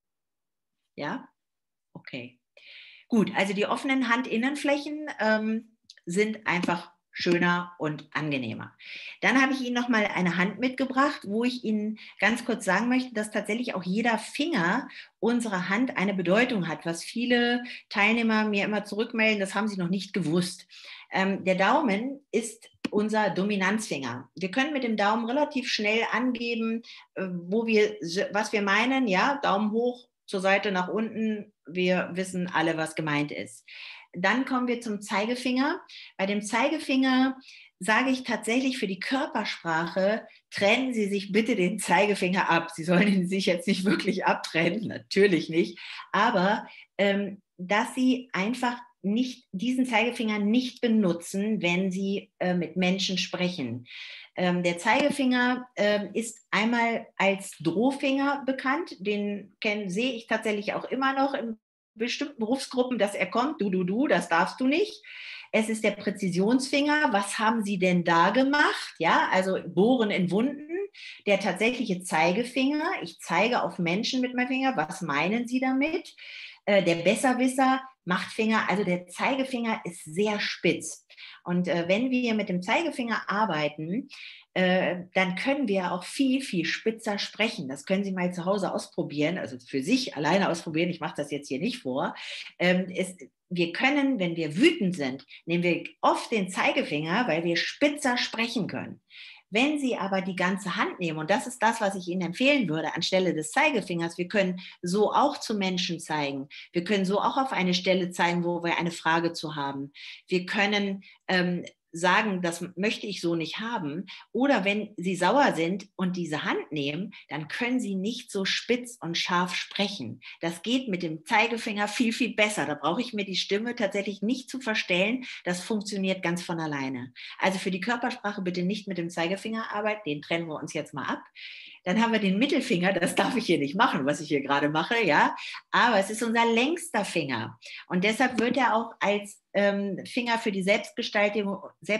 Ja? Okay. Gut, also die offenen Handinnenflächen sind einfach schöner und angenehmer. Dann habe ich Ihnen noch mal eine Hand mitgebracht, wo ich Ihnen ganz kurz sagen möchte, dass tatsächlich auch jeder Finger unserer Hand eine Bedeutung hat, was viele Teilnehmer mir immer zurückmelden, das haben sie noch nicht gewusst. Der Daumen ist unser Dominanzfinger. Wir können mit dem Daumen relativ schnell angeben, was wir meinen. Ja, Daumen hoch, zur Seite, nach unten. Wir wissen alle, was gemeint ist. Dann kommen wir zum Zeigefinger. Bei dem Zeigefinger sage ich tatsächlich für die Körpersprache, trennen Sie sich bitte den Zeigefinger ab. Sie sollen ihn sich jetzt nicht wirklich abtrennen, natürlich nicht, aber dass Sie einfach diesen Zeigefinger nicht benutzen, wenn Sie mit Menschen sprechen. Der Zeigefinger ist einmal als Drohfinger bekannt. Den sehe ich tatsächlich auch immer noch in bestimmten Berufsgruppen, dass er kommt. Du, das darfst du nicht. Es ist der Präzisionsfinger. Was haben Sie denn da gemacht? Ja, also Bohren in Wunden. Der tatsächliche Zeigefinger. Ich zeige auf Menschen mit meinem Finger. Was meinen Sie damit? Der Besserwisser, Machtfinger. Also der Zeigefinger ist sehr spitz. Und wenn wir mit dem Zeigefinger arbeiten, dann können wir auch viel, viel spitzer sprechen. Das können Sie mal zu Hause ausprobieren, also für sich alleine ausprobieren. Ich mache das jetzt hier nicht vor. Wir können, wenn wir wütend sind, nehmen wir oft den Zeigefinger, weil wir spitzer sprechen können. Wenn Sie aber die ganze Hand nehmen, und das ist das, was ich Ihnen empfehlen würde, anstelle des Zeigefingers, wir können so auch zu Menschen zeigen. Wir können so auch auf eine Stelle zeigen, wo wir eine Frage zu haben. Wir können sagen, das möchte ich so nicht haben. Oder wenn Sie sauer sind und diese Hand nehmen, dann können Sie nicht so spitz und scharf sprechen. Das geht mit dem Zeigefinger viel, viel besser. Da brauche ich mir die Stimme tatsächlich nicht zu verstellen. Das funktioniert ganz von alleine. Also für die Körpersprache bitte nicht mit dem Zeigefinger arbeiten. Den trennen wir uns jetzt mal ab. Dann haben wir den Mittelfinger. Das darf ich hier nicht machen, was ich hier gerade mache. Ja? Aber es ist unser längster Finger. Und deshalb wird er auch als Finger für die Selbstgestaltung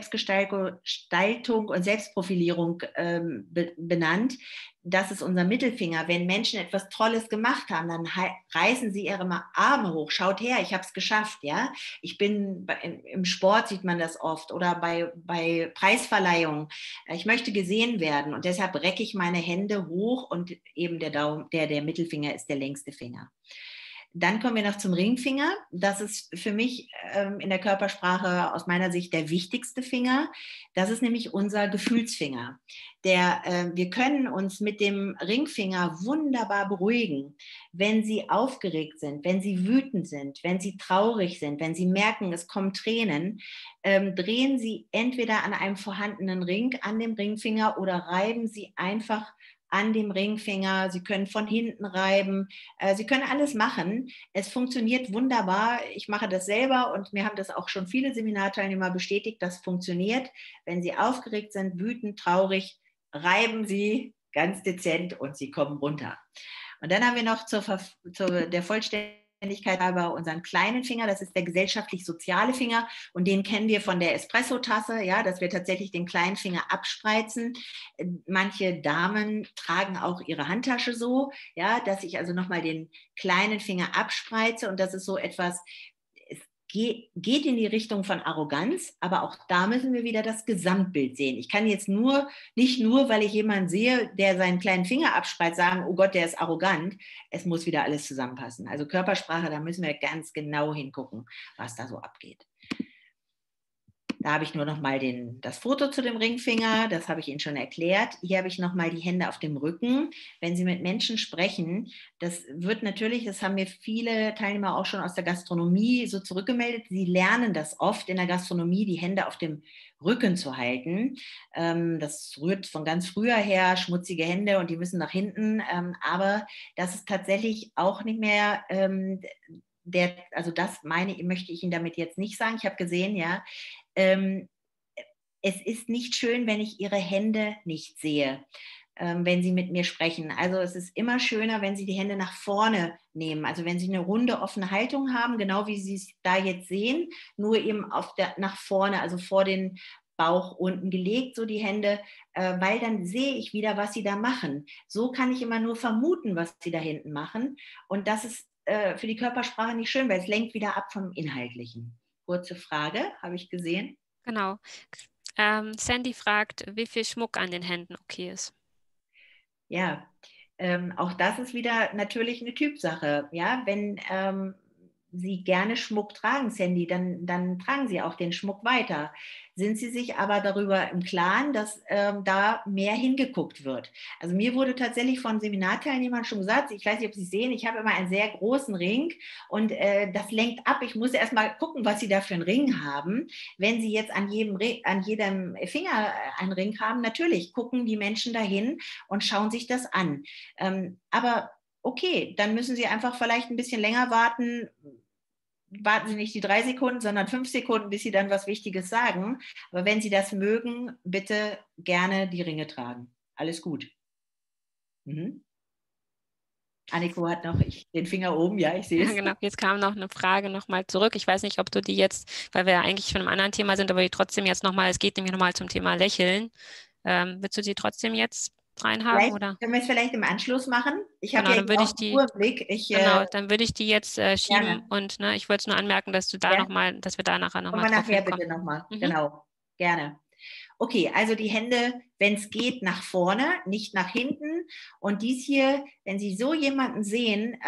und Selbstprofilierung benannt. Das ist unser Mittelfinger. Wenn Menschen etwas Tolles gemacht haben, dann reißen sie ihre Arme hoch. Schaut her, ich habe es geschafft. Ja? Ich bin im Sport sieht man das oft oder bei Preisverleihungen. Ich möchte gesehen werden und deshalb recke ich meine Hände hoch und eben der Mittelfinger ist der längste Finger. Dann kommen wir noch zum Ringfinger. Das ist für mich in der Körpersprache aus meiner Sicht der wichtigste Finger. Das ist nämlich unser Gefühlsfinger. Wir können uns mit dem Ringfinger wunderbar beruhigen, wenn Sie aufgeregt sind, wenn Sie wütend sind, wenn Sie traurig sind, wenn Sie merken, es kommen Tränen, drehen Sie entweder an einem vorhandenen Ring, an dem Ringfinger oder reiben Sie einfach an dem Ringfinger, Sie können von hinten reiben, Sie können alles machen. Es funktioniert wunderbar. Ich mache das selber und mir haben das auch schon viele Seminarteilnehmer bestätigt, das funktioniert. Wenn Sie aufgeregt sind, wütend, traurig, reiben Sie ganz dezent und Sie kommen runter. Und dann haben wir noch der Vollständigkeit halber unseren kleinen Finger, das ist der gesellschaftlich-soziale Finger und den kennen wir von der Espresso-Tasse, ja, dass wir tatsächlich den kleinen Finger abspreizen. Manche Damen tragen auch ihre Handtasche so, ja, dass ich also nochmal den kleinen Finger abspreize und das ist so etwas, geht in die Richtung von Arroganz, aber auch da müssen wir wieder das Gesamtbild sehen. Ich kann jetzt nicht nur, weil ich jemanden sehe, der seinen kleinen Finger abspreizt, sagen, oh Gott, der ist arrogant. Es muss wieder alles zusammenpassen. Also Körpersprache, da müssen wir ganz genau hingucken, was da so abgeht. Da habe ich nur noch mal das Foto zu dem Ringfinger, das habe ich Ihnen schon erklärt. Hier habe ich noch mal die Hände auf dem Rücken. Wenn Sie mit Menschen sprechen, das haben mir viele Teilnehmer auch schon aus der Gastronomie so zurückgemeldet. Sie lernen das oft in der Gastronomie, die Hände auf dem Rücken zu halten. Das rührt von ganz früher her, schmutzige Hände und die müssen nach hinten. Aber das ist tatsächlich auch nicht mehr also das möchte ich Ihnen damit jetzt nicht sagen. Ich habe gesehen, ja, es ist nicht schön, wenn ich Ihre Hände nicht sehe, wenn Sie mit mir sprechen. Also es ist immer schöner, wenn Sie die Hände nach vorne nehmen. Also wenn Sie eine runde, offene Haltung haben, genau wie Sie es da jetzt sehen, nur eben nach vorne, also vor den Bauch unten gelegt, so die Hände, weil dann sehe ich wieder, was Sie da machen. So kann ich immer nur vermuten, was Sie da hinten machen. Und das ist für die Körpersprache nicht schön, weil es lenkt wieder ab vom Inhaltlichen. Kurze Frage, habe ich gesehen. Genau. Sandy fragt, wie viel Schmuck an den Händen okay ist. Ja, auch das ist wieder natürlich eine Typsache. Ja, wenn Sie gerne Schmuck tragen, Sandy, dann tragen Sie auch den Schmuck weiter. Sind Sie sich aber darüber im Klaren, dass da mehr hingeguckt wird? Also mir wurde tatsächlich von Seminarteilnehmern schon gesagt, ich weiß nicht, ob Sie sehen, ich habe immer einen sehr großen Ring und das lenkt ab. Ich muss erst mal gucken, was Sie da für einen Ring haben. Wenn Sie jetzt an jedem Finger einen Ring haben, natürlich gucken die Menschen dahin und schauen sich das an. Aber okay, dann müssen Sie einfach vielleicht ein bisschen länger warten. Warten Sie nicht die 3 Sekunden, sondern 5 Sekunden, bis Sie dann was Wichtiges sagen. Aber wenn Sie das mögen, bitte gerne die Ringe tragen. Alles gut. Mhm. Anniko hat noch den Finger oben, ja, ich sehe Ja, es. genau. Jetzt kam noch eine Frage nochmal zurück. Ich weiß nicht, ob du die jetzt, weil wir ja eigentlich von einem anderen Thema sind, aber die trotzdem jetzt nochmal, es geht nämlich nochmal zum Thema Lächeln. Willst du sie trotzdem jetzt reinhaben Vielleicht oder? können wir es vielleicht im Anschluss machen. Ich habe Genau, ja dann hier würde auch ich die die, Uhr im Blick. genau, dann würde ich die jetzt schieben Gerne. und ne, ich wollte es nur anmerken, dass du da Ja, nochmal, dass wir da nachher kommen nochmal wir drauf nachher hinkommen. bitte nochmal. Mhm. Genau, gerne. Okay, also die Hände, wenn es geht, nach vorne, nicht nach hinten. Und dies hier, wenn Sie so jemanden sehen,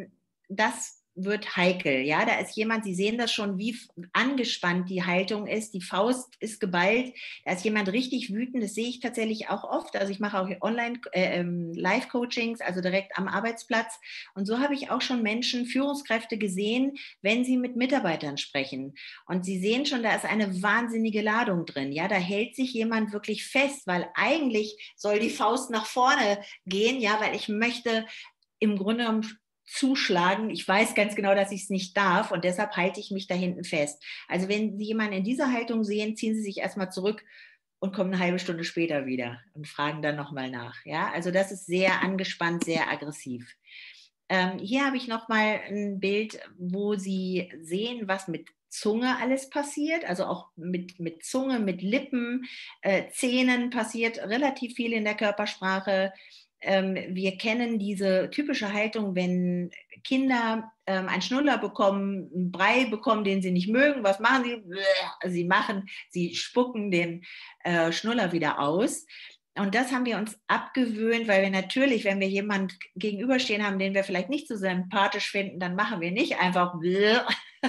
das wird heikel. Ja, da ist jemand, Sie sehen das schon, wie angespannt die Haltung ist. Die Faust ist geballt. Da ist jemand richtig wütend. Das sehe ich tatsächlich auch oft. Also ich mache auch online Live-Coachings, also direkt am Arbeitsplatz. Und so habe ich auch schon Menschen, Führungskräfte gesehen, wenn sie mit Mitarbeitern sprechen. Und Sie sehen schon, da ist eine wahnsinnige Ladung drin. Ja, da hält sich jemand wirklich fest, weil eigentlich soll die Faust nach vorne gehen. Ja, weil ich möchte im Grunde genommen zuschlagen. Ich weiß ganz genau, dass ich es nicht darf und deshalb halte ich mich da hinten fest. Also wenn Sie jemanden in dieser Haltung sehen, ziehen Sie sich erstmal zurück und kommen eine halbe Stunde später wieder und fragen dann nochmal nach. Ja, also das ist sehr angespannt, sehr aggressiv. Hier habe ich nochmal ein Bild, wo Sie sehen, was mit Zunge alles passiert, also auch mit Zunge, mit Lippen, Zähnen passiert relativ viel in der Körpersprache. Wir kennen diese typische Haltung, wenn Kinder einen Schnuller bekommen, einen Brei bekommen, den sie nicht mögen. Was machen sie? Sie spucken den Schnuller wieder aus. Und das haben wir uns abgewöhnt, weil wir natürlich, wenn wir jemanden gegenüberstehen haben, den wir vielleicht nicht so sympathisch finden, dann machen wir nicht einfach, weil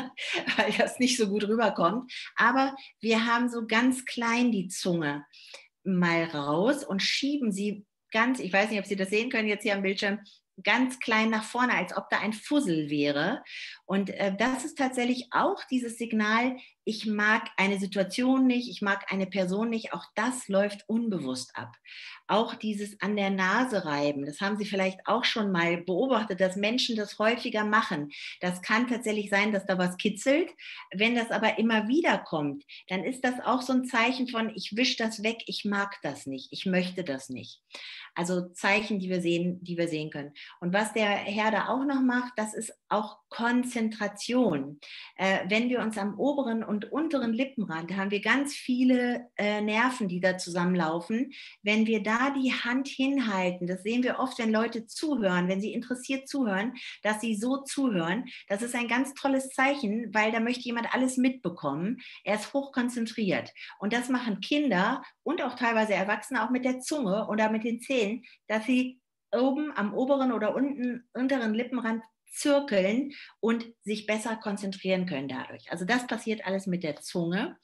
das nicht so gut rüberkommt. Aber wir haben so ganz klein die Zunge mal raus und schieben sie ganz, ich weiß nicht, ob Sie das sehen können jetzt hier am Bildschirm, ganz klein nach vorne, als ob da ein Fussel wäre. Und das ist tatsächlich auch dieses Signal, ich mag eine Situation nicht, ich mag eine Person nicht, auch das läuft unbewusst ab. Auch dieses an der Nase reiben, das haben Sie vielleicht auch schon mal beobachtet, dass Menschen das häufiger machen. Das kann tatsächlich sein, dass da was kitzelt. Wenn das aber immer wieder kommt, dann ist das auch so ein Zeichen von, ich wische das weg, ich mag das nicht, ich möchte das nicht. Also Zeichen, die wir sehen können. Und was der Herr da auch noch macht, das ist auch Konzentration. Wenn wir uns am oberen und unteren Lippenrand, da haben wir ganz viele Nerven, die da zusammenlaufen. Wenn wir da die Hand hinhalten, das sehen wir oft, wenn Leute zuhören, wenn sie interessiert zuhören, dass sie so zuhören. Das ist ein ganz tolles Zeichen, weil da möchte jemand alles mitbekommen. Er ist hochkonzentriert. Und das machen Kinder und auch teilweise Erwachsene auch mit der Zunge oder mit den Zähnen, dass sie oben am oberen oder unteren Lippenrand zirkeln und sich besser konzentrieren können dadurch. Also das passiert alles mit der Zunge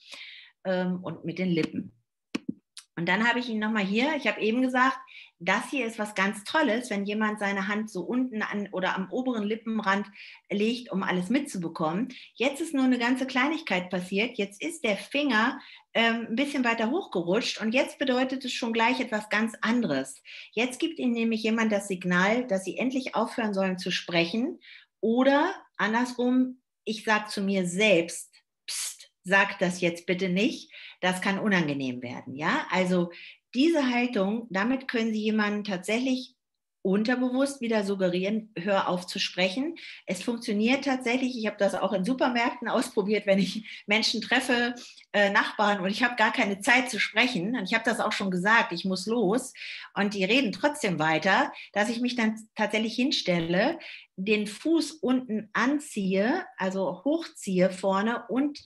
und mit den Lippen. Und dann habe ich ihn nochmal hier, ich habe eben gesagt, das hier ist was ganz Tolles, wenn jemand seine Hand so unten an oder am oberen Lippenrand legt, um alles mitzubekommen. Jetzt ist nur eine ganze Kleinigkeit passiert. Jetzt ist der Finger ein bisschen weiter hochgerutscht und jetzt bedeutet es schon gleich etwas ganz anderes. Jetzt gibt Ihnen nämlich jemand das Signal, dass Sie endlich aufhören sollen zu sprechen Oder andersrum, ich sage zu mir selbst, pst, sag das jetzt bitte nicht, das kann unangenehm werden. Ja? Also diese Haltung, damit können Sie jemanden tatsächlich unterbewusst wieder suggerieren, hör auf zu sprechen. Es funktioniert tatsächlich, ich habe das auch in Supermärkten ausprobiert, wenn ich Menschen treffe, Nachbarn, und ich habe gar keine Zeit zu sprechen. Und ich habe das auch schon gesagt, ich muss los. Und die reden trotzdem weiter, dass ich mich dann tatsächlich hinstelle, den Fuß unten anziehe, also hochziehe vorne und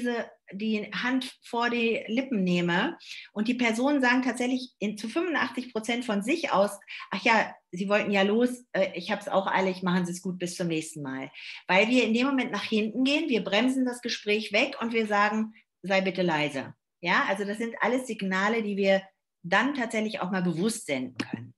die Hand vor die Lippen nehme. Und die Personen sagen tatsächlich zu 85% von sich aus, ach ja, Sie wollten ja los, ich habe es auch eilig, machen Sie es gut, bis zum nächsten Mal. Weil wir in dem Moment nach hinten gehen, wir bremsen das Gespräch weg und wir sagen, sei bitte leise. Ja, also das sind alles Signale, die wir dann tatsächlich auch mal bewusst senden können.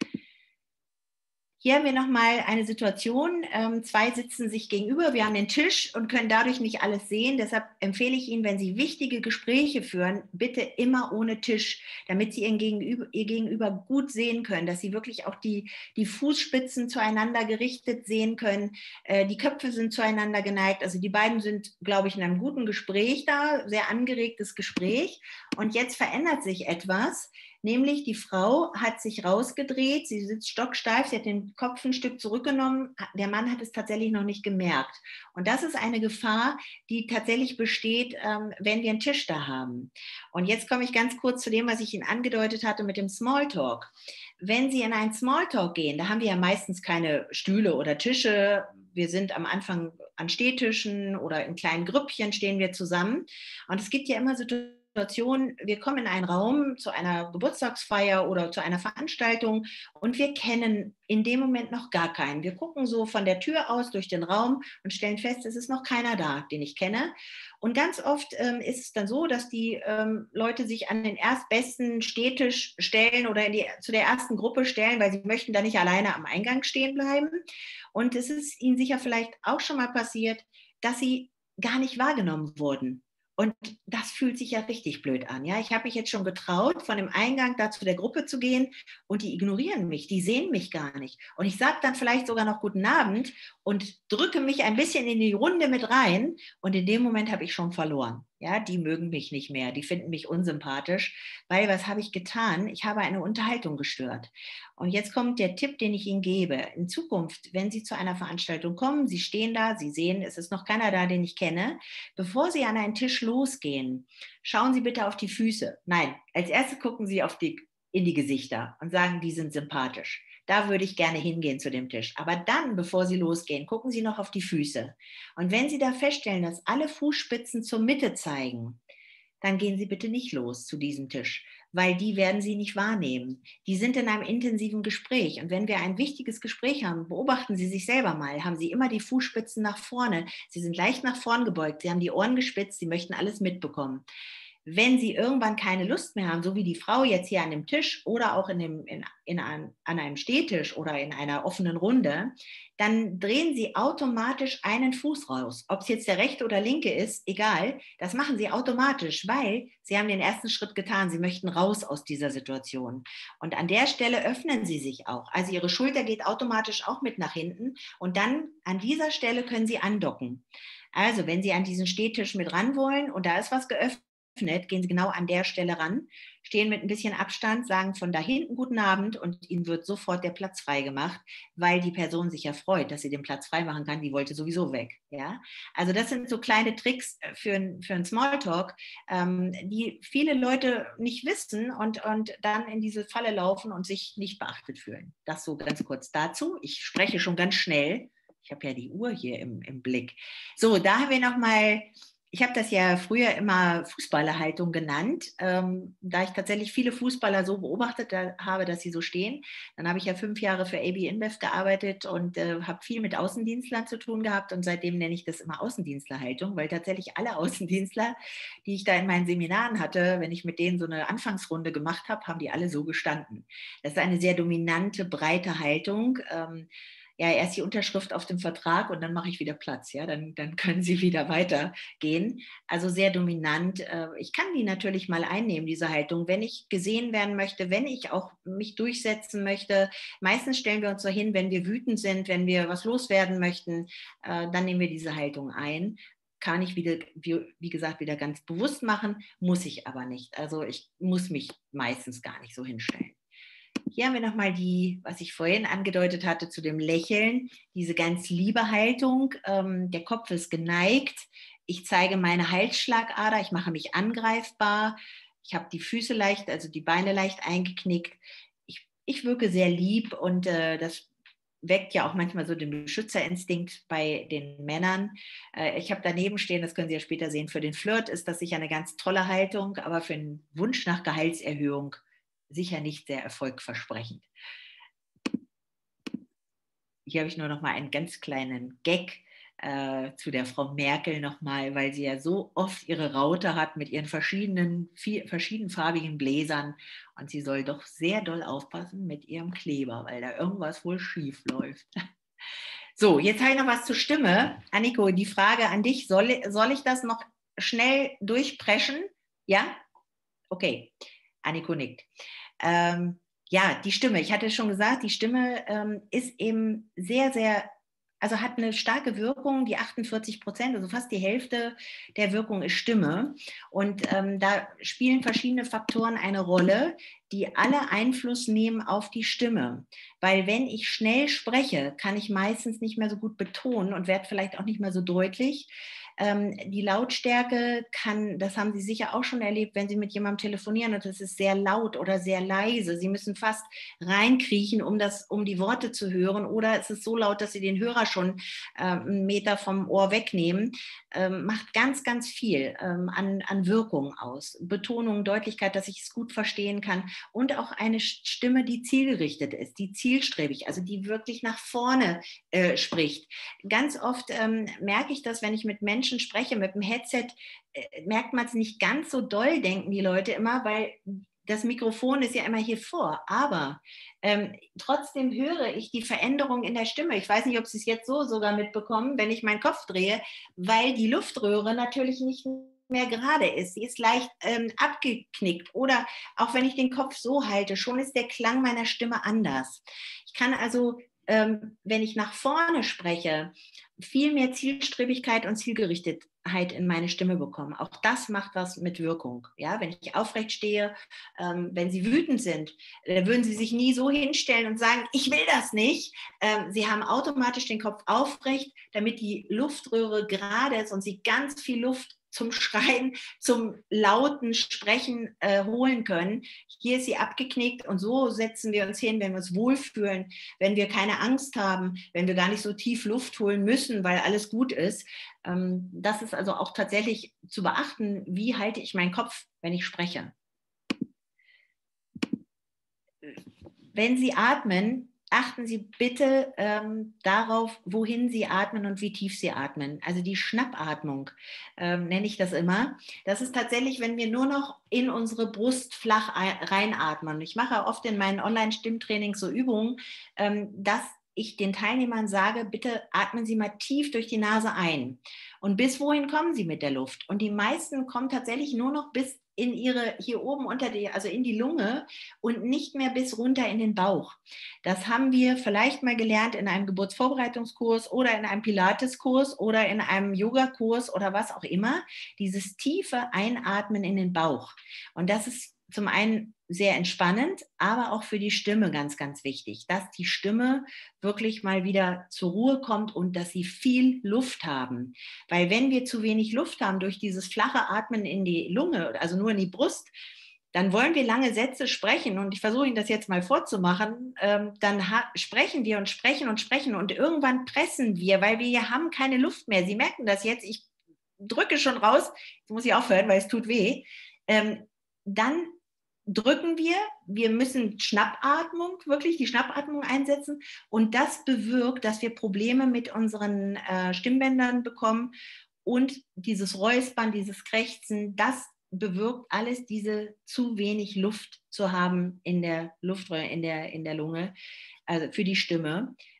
Hier haben wir nochmal eine Situation, zwei sitzen sich gegenüber, wir haben den Tisch und können dadurch nicht alles sehen. Deshalb empfehle ich Ihnen, wenn Sie wichtige Gespräche führen, bitte immer ohne Tisch, damit Sie Ihr Gegenüber gut sehen können, dass Sie wirklich auch die Fußspitzen zueinander gerichtet sehen können. Die Köpfe sind zueinander geneigt, also die beiden sind, glaube ich, in einem guten Gespräch da, sehr angeregtes Gespräch. Und jetzt verändert sich etwas. Nämlich die Frau hat sich rausgedreht, sie sitzt stocksteif, sie hat den Kopf ein Stück zurückgenommen, der Mann hat es tatsächlich noch nicht gemerkt. Und das ist eine Gefahr, die tatsächlich besteht, wenn wir einen Tisch da haben. Und jetzt komme ich ganz kurz zu dem, was ich Ihnen angedeutet hatte mit dem Smalltalk. Wenn Sie in einen Smalltalk gehen, da haben wir ja meistens keine Stühle oder Tische. Wir sind am Anfang an Stehtischen oder in kleinen Grüppchen stehen wir zusammen. Und es gibt ja immer Situationen, wir kommen in einen Raum zu einer Geburtstagsfeier oder zu einer Veranstaltung und wir kennen in dem Moment noch gar keinen. Wir gucken so von der Tür aus durch den Raum und stellen fest, es ist noch keiner da, den ich kenne. Und ganz oft ist es dann so, dass die Leute sich an den erstbesten Stehtisch stellen oder zu der ersten Gruppe stellen, weil sie möchten da nicht alleine am Eingang stehen bleiben. Und es ist ihnen sicher vielleicht auch schon mal passiert, dass sie gar nicht wahrgenommen wurden. Und das fühlt sich ja richtig blöd an. Ja? Ich habe mich jetzt schon getraut, von dem Eingang da zu der Gruppe zu gehen und die ignorieren mich, die sehen mich gar nicht. Und ich sage dann vielleicht sogar noch guten Abend und drücke mich ein bisschen in die Runde mit rein und in dem Moment habe ich schon verloren. Ja, die mögen mich nicht mehr, die finden mich unsympathisch, weil was habe ich getan? Ich habe eine Unterhaltung gestört. Und jetzt kommt der Tipp, den ich Ihnen gebe. In Zukunft, wenn Sie zu einer Veranstaltung kommen, Sie stehen da, Sie sehen, es ist noch keiner da, den ich kenne, bevor Sie an einen Tisch losgehen, schauen Sie bitte auf die Füße. Nein, als erstes gucken Sie in die Gesichter und sagen, die sind sympathisch. Da würde ich gerne hingehen zu dem Tisch. Aber dann, bevor Sie losgehen, gucken Sie noch auf die Füße. Und wenn Sie da feststellen, dass alle Fußspitzen zur Mitte zeigen, dann gehen Sie bitte nicht los zu diesem Tisch, weil die werden Sie nicht wahrnehmen. Die sind in einem intensiven Gespräch. Und wenn wir ein wichtiges Gespräch haben, beobachten Sie sich selber mal. Haben Sie immer die Fußspitzen nach vorne? Sie sind leicht nach vorn gebeugt. Sie haben die Ohren gespitzt. Sie möchten alles mitbekommen. Wenn Sie irgendwann keine Lust mehr haben, so wie die Frau jetzt hier an dem Tisch oder auch an einem Stehtisch oder in einer offenen Runde, dann drehen Sie automatisch einen Fuß raus. Ob es jetzt der rechte oder linke ist, egal, das machen Sie automatisch, weil Sie haben den ersten Schritt getan. Sie möchten raus aus dieser Situation. Und an der Stelle öffnen Sie sich auch. Also Ihre Schulter geht automatisch auch mit nach hinten und dann an dieser Stelle können Sie andocken. Also wenn Sie an diesen Stehtisch mit ran wollen und da ist was geöffnet, gehen Sie genau an der Stelle ran, stehen mit ein bisschen Abstand, sagen von da hinten guten Abend und Ihnen wird sofort der Platz freigemacht, weil die Person sich ja freut, dass sie den Platz freimachen kann, die wollte sowieso weg. Ja? Also das sind so kleine Tricks für einen Smalltalk, die viele Leute nicht wissen und dann in diese Falle laufen und sich nicht beachtet fühlen. Das so ganz kurz dazu. Ich spreche schon ganz schnell. Ich habe ja die Uhr hier im Blick. So, da haben wir nochmal... Ich habe das ja früher immer Fußballerhaltung genannt, da ich tatsächlich viele Fußballer so beobachtet habe, dass sie so stehen. Dann habe ich ja 5 Jahre für AB InBev gearbeitet und habe viel mit Außendienstlern zu tun gehabt und seitdem nenne ich das immer Außendienstlerhaltung, weil tatsächlich alle Außendienstler, die ich da in meinen Seminaren hatte, wenn ich mit denen so eine Anfangsrunde gemacht habe, haben die alle so gestanden. Das ist eine sehr dominante, breite Haltung. ja, erst die Unterschrift auf dem Vertrag und dann mache ich wieder Platz, ja, dann können Sie wieder weitergehen. Also sehr dominant. Ich kann die natürlich mal einnehmen, diese Haltung, wenn ich gesehen werden möchte, wenn ich auch mich durchsetzen möchte. Meistens stellen wir uns so hin, wenn wir wütend sind, wenn wir was loswerden möchten, dann nehmen wir diese Haltung ein. Kann ich wieder, wie gesagt, wieder ganz bewusst machen, muss ich aber nicht. Also ich muss mich meistens gar nicht so hinstellen. Hier haben wir nochmal die, was ich vorhin angedeutet hatte, zu dem Lächeln, diese ganz liebe Haltung. Der Kopf ist geneigt. Ich zeige meine Halsschlagader. Ich mache mich angreifbar. Ich habe die Füße leicht, also die Beine leicht eingeknickt. Ich wirke sehr lieb und das weckt ja auch manchmal so den Beschützerinstinkt bei den Männern. Ich habe daneben stehen, das können Sie ja später sehen, für den Flirt ist das sicher eine ganz tolle Haltung, aber für einen Wunsch nach Gehaltserhöhung sicher nicht sehr erfolgversprechend. Hier habe ich nur noch mal einen ganz kleinen Gag zu der Frau Merkel nochmal, weil sie ja so oft ihre Raute hat mit ihren verschiedenfarbigen Bläsern und sie soll doch sehr doll aufpassen mit ihrem Kleber, weil da irgendwas wohl schief läuft. So, jetzt habe ich noch was zur Stimme. Anniko, die Frage an dich, soll ich das noch schnell durchpreschen? Ja? Okay, Anniko nickt. Ja, die Stimme, ich hatte schon gesagt, die Stimme ist eben sehr, sehr, also hat eine starke Wirkung, die 48%, also fast die Hälfte der Wirkung ist Stimme. Und da spielen verschiedene Faktoren eine Rolle, die alle Einfluss nehmen auf die Stimme. Weil wenn ich schnell spreche, kann ich meistens nicht mehr so gut betonen und werde vielleicht auch nicht mehr so deutlich. Die Lautstärke kann, das haben Sie sicher auch schon erlebt, wenn Sie mit jemandem telefonieren und es ist sehr laut oder sehr leise. Sie müssen fast reinkriechen, um die Worte zu hören, oder es ist so laut, dass Sie den Hörer schon einen Meter vom Ohr wegnehmen. Macht ganz, ganz viel an Wirkung aus. Betonung, Deutlichkeit, dass ich es gut verstehen kann und auch eine Stimme, die zielgerichtet ist, die zielstrebig, also die wirklich nach vorne spricht. Ganz oft merke ich das, wenn ich mit Menschen spreche, mit dem Headset, merkt man es nicht ganz so doll, denken die Leute immer, weil das Mikrofon ist ja immer hier vor, aber trotzdem höre ich die Veränderung in der Stimme. Ich weiß nicht, ob Sie es jetzt so sogar mitbekommen, wenn ich meinen Kopf drehe, weil die Luftröhre natürlich nicht mehr gerade ist. Sie ist leicht abgeknickt oder auch wenn ich den Kopf so halte, schon ist der Klang meiner Stimme anders. Ich kann also, wenn ich nach vorne spreche, viel mehr Zielstrebigkeit und Zielgerichtetheit in meine Stimme bekommen. Auch das macht was mit Wirkung. Ja, wenn ich aufrecht stehe, wenn Sie wütend sind, würden Sie sich nie so hinstellen und sagen, ich will das nicht. Sie haben automatisch den Kopf aufrecht, damit die Luftröhre gerade ist und Sie ganz viel Luft zum Schreien, zum lauten Sprechen holen können. Hier ist sie abgeknickt und so setzen wir uns hin, wenn wir uns wohlfühlen, wenn wir keine Angst haben, wenn wir gar nicht so tief Luft holen müssen, weil alles gut ist. Das ist also auch tatsächlich zu beachten, wie halte ich meinen Kopf, wenn ich spreche. Wenn Sie atmen, achten Sie bitte darauf, wohin Sie atmen und wie tief Sie atmen. Also die Schnappatmung nenne ich das immer. Das ist tatsächlich, wenn wir nur noch in unsere Brust flach reinatmen. Ich mache oft in meinen Online-Stimmtrainings so Übungen, dass ich den Teilnehmern sage, bitte atmen Sie mal tief durch die Nase ein. Und bis wohin kommen Sie mit der Luft? Und die meisten kommen tatsächlich nur noch bis in ihre, hier oben also in die Lunge und nicht mehr bis runter in den Bauch. Das haben wir vielleicht mal gelernt in einem Geburtsvorbereitungskurs oder in einem Pilateskurs oder in einem Yogakurs oder was auch immer. Dieses tiefe Einatmen in den Bauch. Und das ist zum einen sehr entspannend, aber auch für die Stimme ganz, ganz wichtig, dass die Stimme wirklich mal wieder zur Ruhe kommt und dass sie viel Luft haben. Weil wenn wir zu wenig Luft haben durch dieses flache Atmen in die Lunge, also nur in die Brust, dann wollen wir lange Sätze sprechen und ich versuche Ihnen das jetzt mal vorzumachen, dann sprechen wir und sprechen und sprechen und irgendwann pressen wir, weil wir haben keine Luft mehr. Sie merken das jetzt, ich drücke schon raus, jetzt muss ich aufhören, weil es tut weh. Dann drücken wir müssen Schnappatmung, wirklich die Schnappatmung einsetzen und das bewirkt, dass wir Probleme mit unseren Stimmbändern bekommen und dieses Räuspern, dieses Krächzen, das bewirkt alles, diese zu wenig Luft zu haben in der Luftröhre, in der Lunge, also für die Stimme.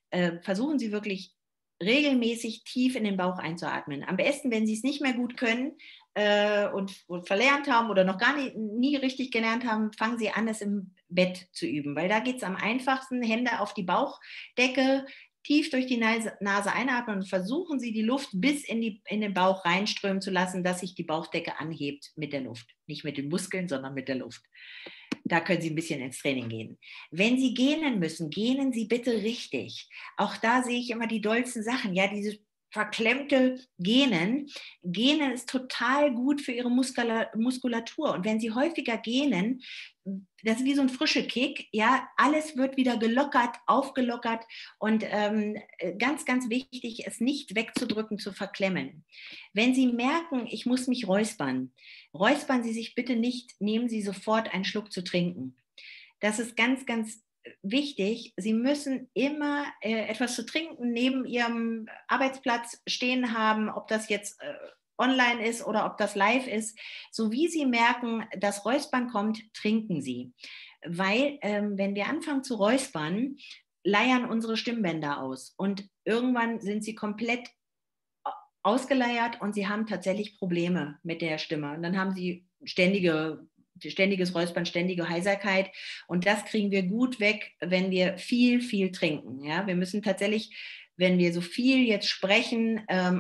versuchen Sie wirklich regelmäßig tief in den Bauch einzuatmen. Am besten, wenn Sie es nicht mehr gut können und verlernt haben oder noch nie richtig gelernt haben, fangen Sie an, es im Bett zu üben, weil da geht es am einfachsten. Hände auf die Bauchdecke, tief durch die Nase einatmen und versuchen Sie, die Luft bis in den Bauch reinströmen zu lassen, dass sich die Bauchdecke anhebt mit der Luft. Nicht mit den Muskeln, sondern mit der Luft. Da können Sie ein bisschen ins Training gehen. Wenn Sie gähnen müssen, gähnen Sie bitte richtig. Auch da sehe ich immer die dollsten Sachen. Ja, diese verklemmte Gähnen. Gähnen ist total gut für Ihre Muskulatur. Und wenn Sie häufiger gähnen, das ist wie so ein frischer Kick, ja, alles wird wieder gelockert, aufgelockert und ganz, ganz wichtig, es nicht wegzudrücken, zu verklemmen. Wenn Sie merken, ich muss mich räuspern, räuspern Sie sich bitte nicht, nehmen Sie sofort einen Schluck zu trinken. Das ist ganz, ganz wichtig. Sie müssen immer etwas zu trinken neben Ihrem Arbeitsplatz stehen haben, ob das jetzt online ist oder ob das live ist. So wie Sie merken, dass Räuspern kommt, trinken Sie. Weil wenn wir anfangen zu räuspern, leiern unsere Stimmbänder aus und irgendwann sind sie komplett ausgeleiert und sie haben tatsächlich Probleme mit der Stimme. Und dann haben sie ständiges Räuspern, ständige Heiserkeit. Und das kriegen wir gut weg, wenn wir viel, viel trinken. Ja? Wir müssen tatsächlich, wenn wir so viel jetzt sprechen,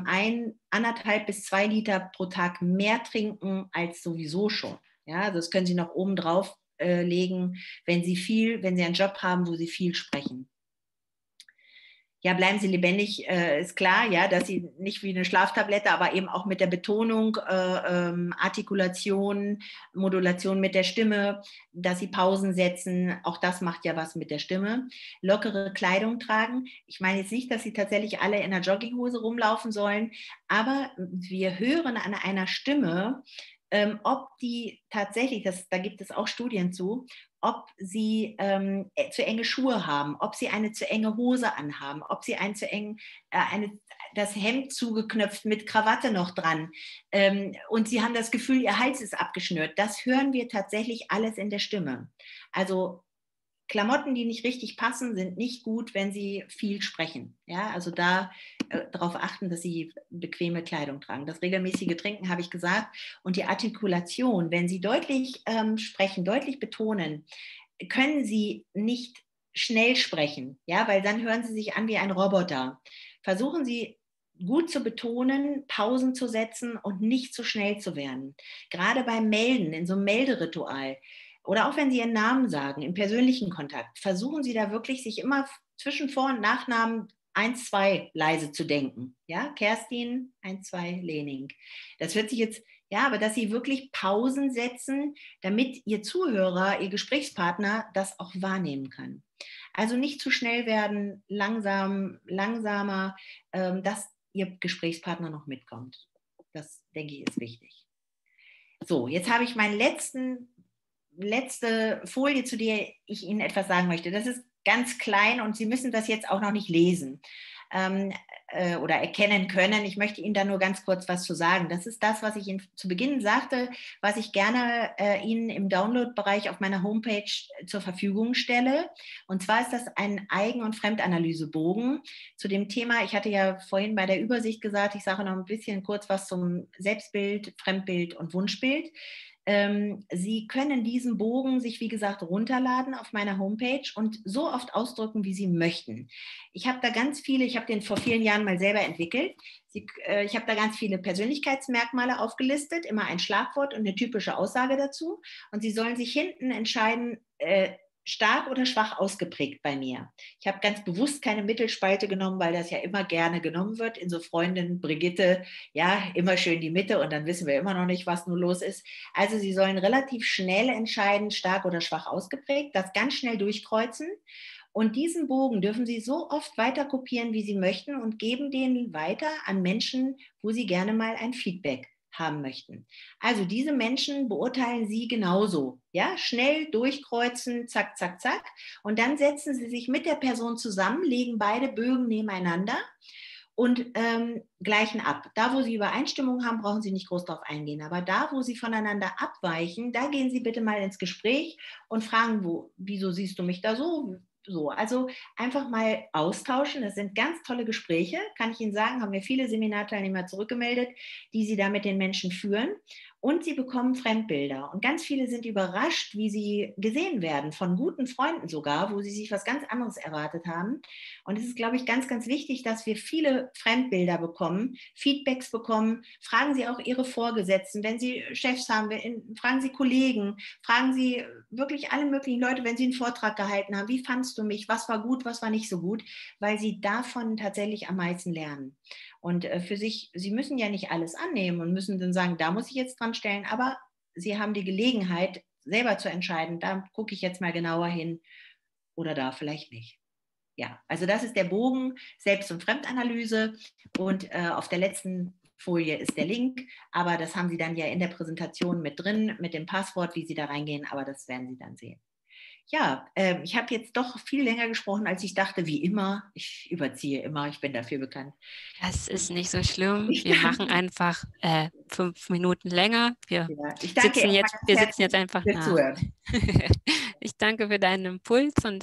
1,5 bis 2 Liter pro Tag mehr trinken als sowieso schon. Ja? Also das können Sie noch oben drauf legen, wenn Sie einen Job haben, wo Sie viel sprechen. Ja, bleiben Sie lebendig, ist klar, ja, dass Sie nicht wie eine Schlaftablette, aber eben auch mit der Betonung, Artikulation, Modulation mit der Stimme, dass Sie Pausen setzen, auch das macht ja was mit der Stimme. Lockere Kleidung tragen. Ich meine jetzt nicht, dass Sie tatsächlich alle in einer Jogginghose rumlaufen sollen, aber wir hören an einer Stimme, ob die tatsächlich, da gibt es auch Studien zu, ob sie zu enge Schuhe haben, ob sie eine zu enge Hose anhaben, ob sie das Hemd zugeknöpft mit Krawatte noch dran und sie haben das Gefühl, ihr Hals ist abgeschnürt. Das hören wir tatsächlich alles in der Stimme. Also Klamotten, die nicht richtig passen, sind nicht gut, wenn Sie viel sprechen. Ja, also da darauf achten, dass Sie bequeme Kleidung tragen. Das regelmäßige Trinken habe ich gesagt. Und die Artikulation, wenn Sie deutlich sprechen, deutlich betonen, können Sie nicht schnell sprechen, ja, weil dann hören Sie sich an wie ein Roboter. Versuchen Sie gut zu betonen, Pausen zu setzen und nicht zu schnell zu werden. Gerade beim Melden, in so einem Melderitual, oder auch wenn Sie Ihren Namen sagen, im persönlichen Kontakt, versuchen Sie da wirklich, sich immer zwischen Vor- und Nachnamen 1, 2 leise zu denken. Ja, Kerstin, 1, 2, Lening. Das hört sich jetzt, ja, aber dass Sie wirklich Pausen setzen, damit Ihr Zuhörer, Ihr Gesprächspartner das auch wahrnehmen kann. Also nicht zu schnell werden, langsamer, dass Ihr Gesprächspartner noch mitkommt. Das, denke ich, ist wichtig. So, jetzt habe ich meinen letzte Folie, zu der ich Ihnen etwas sagen möchte. Das ist ganz klein und Sie müssen das jetzt auch noch nicht lesen oder erkennen können. Ich möchte Ihnen da nur ganz kurz was zu sagen. Das ist das, was ich Ihnen zu Beginn sagte, was ich gerne Ihnen im Download-Bereich auf meiner Homepage zur Verfügung stelle. Und zwar ist das ein Eigen- und Fremdanalysebogen zu dem Thema. Ich hatte ja vorhin bei der Übersicht gesagt, ich sage noch ein bisschen kurz was zum Selbstbild, Fremdbild und Wunschbild. Sie können diesen Bogen sich, wie gesagt, runterladen auf meiner Homepage und so oft ausdrücken, wie Sie möchten. Ich habe den vor vielen Jahren mal selber entwickelt. Ich habe da ganz viele Persönlichkeitsmerkmale aufgelistet, immer ein Schlagwort und eine typische Aussage dazu. Und Sie sollen sich hinten entscheiden, stark oder schwach ausgeprägt bei mir. Ich habe ganz bewusst keine Mittelspalte genommen, weil das ja immer gerne genommen wird. In so Freundin Brigitte, ja, immer schön die Mitte und dann wissen wir immer noch nicht, was nur los ist. Also Sie sollen relativ schnell entscheiden, stark oder schwach ausgeprägt, das ganz schnell durchkreuzen. Und diesen Bogen dürfen Sie so oft weiter kopieren, wie Sie möchten und geben den weiter an Menschen, wo Sie gerne mal ein Feedback haben möchten. Also diese Menschen beurteilen Sie genauso. Ja, schnell durchkreuzen, zack, zack, zack. Und dann setzen Sie sich mit der Person zusammen, legen beide Bögen nebeneinander und gleichen ab. Da, wo Sie Übereinstimmung haben, brauchen Sie nicht groß drauf eingehen. Aber da, wo Sie voneinander abweichen, da gehen Sie bitte mal ins Gespräch und fragen, wieso siehst du mich da so? So, also einfach mal austauschen. Das sind ganz tolle Gespräche, kann ich Ihnen sagen, haben mir viele Seminarteilnehmer zurückgemeldet, die Sie da mit den Menschen führen. Und sie bekommen Fremdbilder. Und ganz viele sind überrascht, wie sie gesehen werden, von guten Freunden sogar, wo sie sich was ganz anderes erwartet haben. Und es ist, glaube ich, ganz, ganz wichtig, dass wir viele Fremdbilder bekommen, Feedbacks bekommen. Fragen Sie auch Ihre Vorgesetzten, wenn Sie Chefs haben, fragen Sie Kollegen, fragen Sie wirklich alle möglichen Leute, wenn Sie einen Vortrag gehalten haben, wie fandst du mich, was war gut, was war nicht so gut, weil Sie davon tatsächlich am meisten lernen. Und für sich, Sie müssen ja nicht alles annehmen und müssen dann sagen, da muss ich jetzt dran stellen, aber Sie haben die Gelegenheit, selber zu entscheiden, da gucke ich jetzt mal genauer hin oder da vielleicht nicht. Ja, also das ist der Bogen Selbst- und Fremdanalyse und auf der letzten Folie ist der Link, aber das haben Sie dann ja in der Präsentation mit drin, mit dem Passwort, wie Sie da reingehen, aber das werden Sie dann sehen. Ja, ich habe jetzt doch viel länger gesprochen, als ich dachte, wie immer. Ich überziehe immer, ich bin dafür bekannt. Das ist nicht so schlimm. Ich Wir danke, machen einfach 5 Minuten länger. ich danke erstmal ganz Wir sitzen jetzt herzlich einfach fürs nach. Zuhören. Ich danke für deinen Impuls und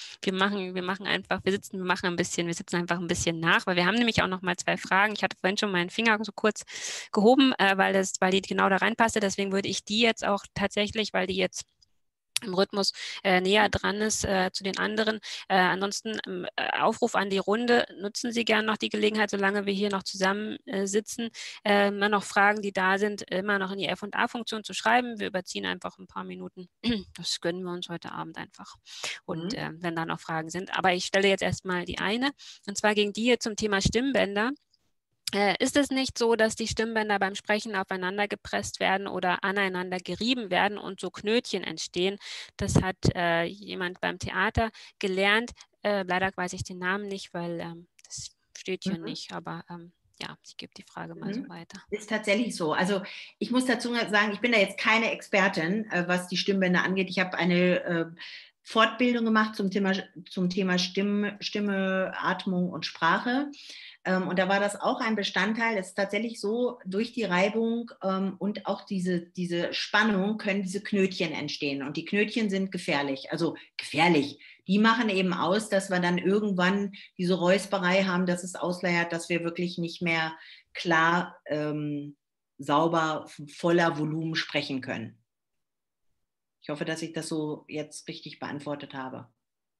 wir sitzen einfach ein bisschen nach, weil wir haben nämlich auch noch mal 2 Fragen. Ich hatte vorhin schon meinen Finger so kurz gehoben, weil die genau da reinpasste. Deswegen würde ich die jetzt auch tatsächlich, weil die jetzt im Rhythmus näher dran ist zu den anderen. Ansonsten Aufruf an die Runde. Nutzen Sie gerne noch die Gelegenheit, solange wir hier noch zusammen sitzen, immer noch Fragen, die da sind, immer noch in die F&A-Funktion zu schreiben. Wir überziehen einfach ein paar Minuten. Das gönnen wir uns heute Abend einfach. Und wenn da noch Fragen sind. Aber ich stelle jetzt erstmal die eine. Und zwar ging die hier zum Thema Stimmbänder. Ist es nicht so, dass die Stimmbänder beim Sprechen aufeinander gepresst werden oder aneinander gerieben werden und so Knötchen entstehen? Das hat jemand beim Theater gelernt. Leider weiß ich den Namen nicht, weil das steht hier nicht. Aber ja, ich gebe die Frage mal so weiter. Ist tatsächlich so. Also ich muss dazu sagen, ich bin da jetzt keine Expertin, was die Stimmbänder angeht. Ich habe eine Fortbildung gemacht zum Thema Stimme, Atmung und Sprache. Und da war das auch ein Bestandteil. Es ist tatsächlich so, durch die Reibung und auch diese Spannung können diese Knötchen entstehen. Und die Knötchen sind gefährlich. Also gefährlich. Die machen eben aus, dass wir dann irgendwann diese Räusperei haben, dass es ausleiert, dass wir wirklich nicht mehr klar, sauber, voller Volumen sprechen können. Ich hoffe, dass ich das so jetzt richtig beantwortet habe.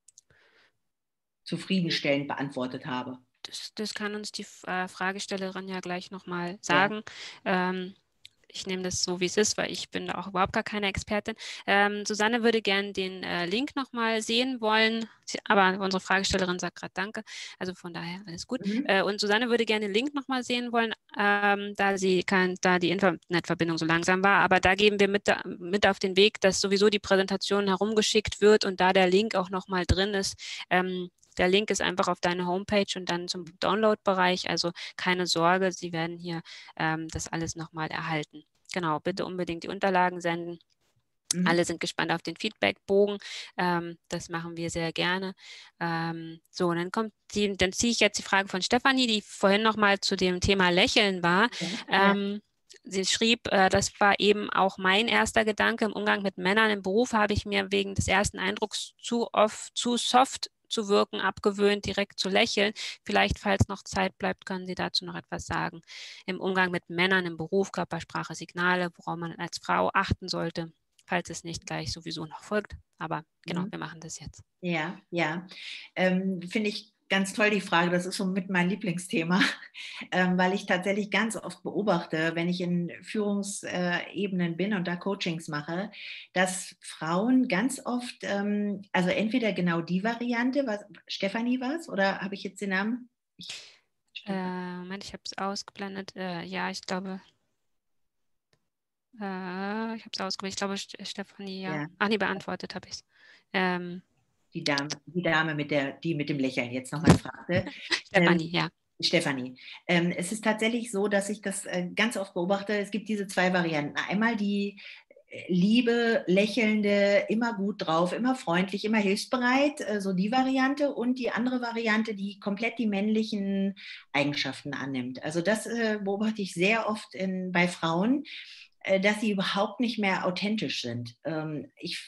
Zufriedenstellend beantwortet habe. Das kann uns die Fragestellerin ja gleich nochmal Ja. sagen. Ich nehme das so, wie es ist, weil ich bin da auch überhaupt gar keine Expertin. Susanne würde gerne den Link nochmal sehen wollen, aber unsere Fragestellerin sagt gerade Danke, also von daher alles gut. Und Susanne würde gerne den Link nochmal sehen wollen, da die Internetverbindung so langsam war, aber da geben wir mit auf den Weg, dass sowieso die Präsentation herumgeschickt wird und da der Link auch nochmal drin ist. Der Link ist einfach auf deine Homepage und dann zum Download-Bereich. Also keine Sorge, Sie werden hier das alles nochmal erhalten. Genau, bitte unbedingt die Unterlagen senden. Alle sind gespannt auf den Feedbackbogen. Das machen wir sehr gerne. So, dann ziehe ich jetzt die Frage von Stefanie, die vorhin nochmal zu dem Thema Lächeln war. Sie schrieb, das war eben auch mein erster Gedanke. Im Umgang mit Männern im Beruf habe ich mir wegen des ersten Eindrucks zu soft zu wirken, abgewöhnt, direkt zu lächeln. Vielleicht, falls noch Zeit bleibt, können Sie dazu noch etwas sagen. Im Umgang mit Männern im Beruf, Körpersprache, Signale, worauf man als Frau achten sollte, falls es nicht gleich sowieso noch folgt. Aber genau, wir machen das jetzt. Ja, ja. Finde ich ganz toll die Frage. Das ist so mit mein Lieblingsthema, weil ich tatsächlich ganz oft beobachte, wenn ich in Führungsebenen bin und da Coachings mache, dass Frauen ganz oft, also entweder genau die Variante, Stefanie war es, oder habe ich jetzt den Namen? Moment, ich habe es ausgeblendet. Ja, ich glaube, ich habe es ausgeblendet. Ich glaube, Stefanie, ja. Ach nee, beantwortet habe ich es. Die Dame die mit dem Lächeln jetzt nochmal fragte. Stefanie, ja. Stefanie, es ist tatsächlich so, dass ich das ganz oft beobachte. Es gibt diese 2 Varianten. Einmal die liebe, lächelnde, immer gut drauf, immer freundlich, immer hilfsbereit, so die Variante. Und die andere Variante, die komplett die männlichen Eigenschaften annimmt. Also das beobachte ich sehr oft bei Frauen, dass sie überhaupt nicht mehr authentisch sind. Ich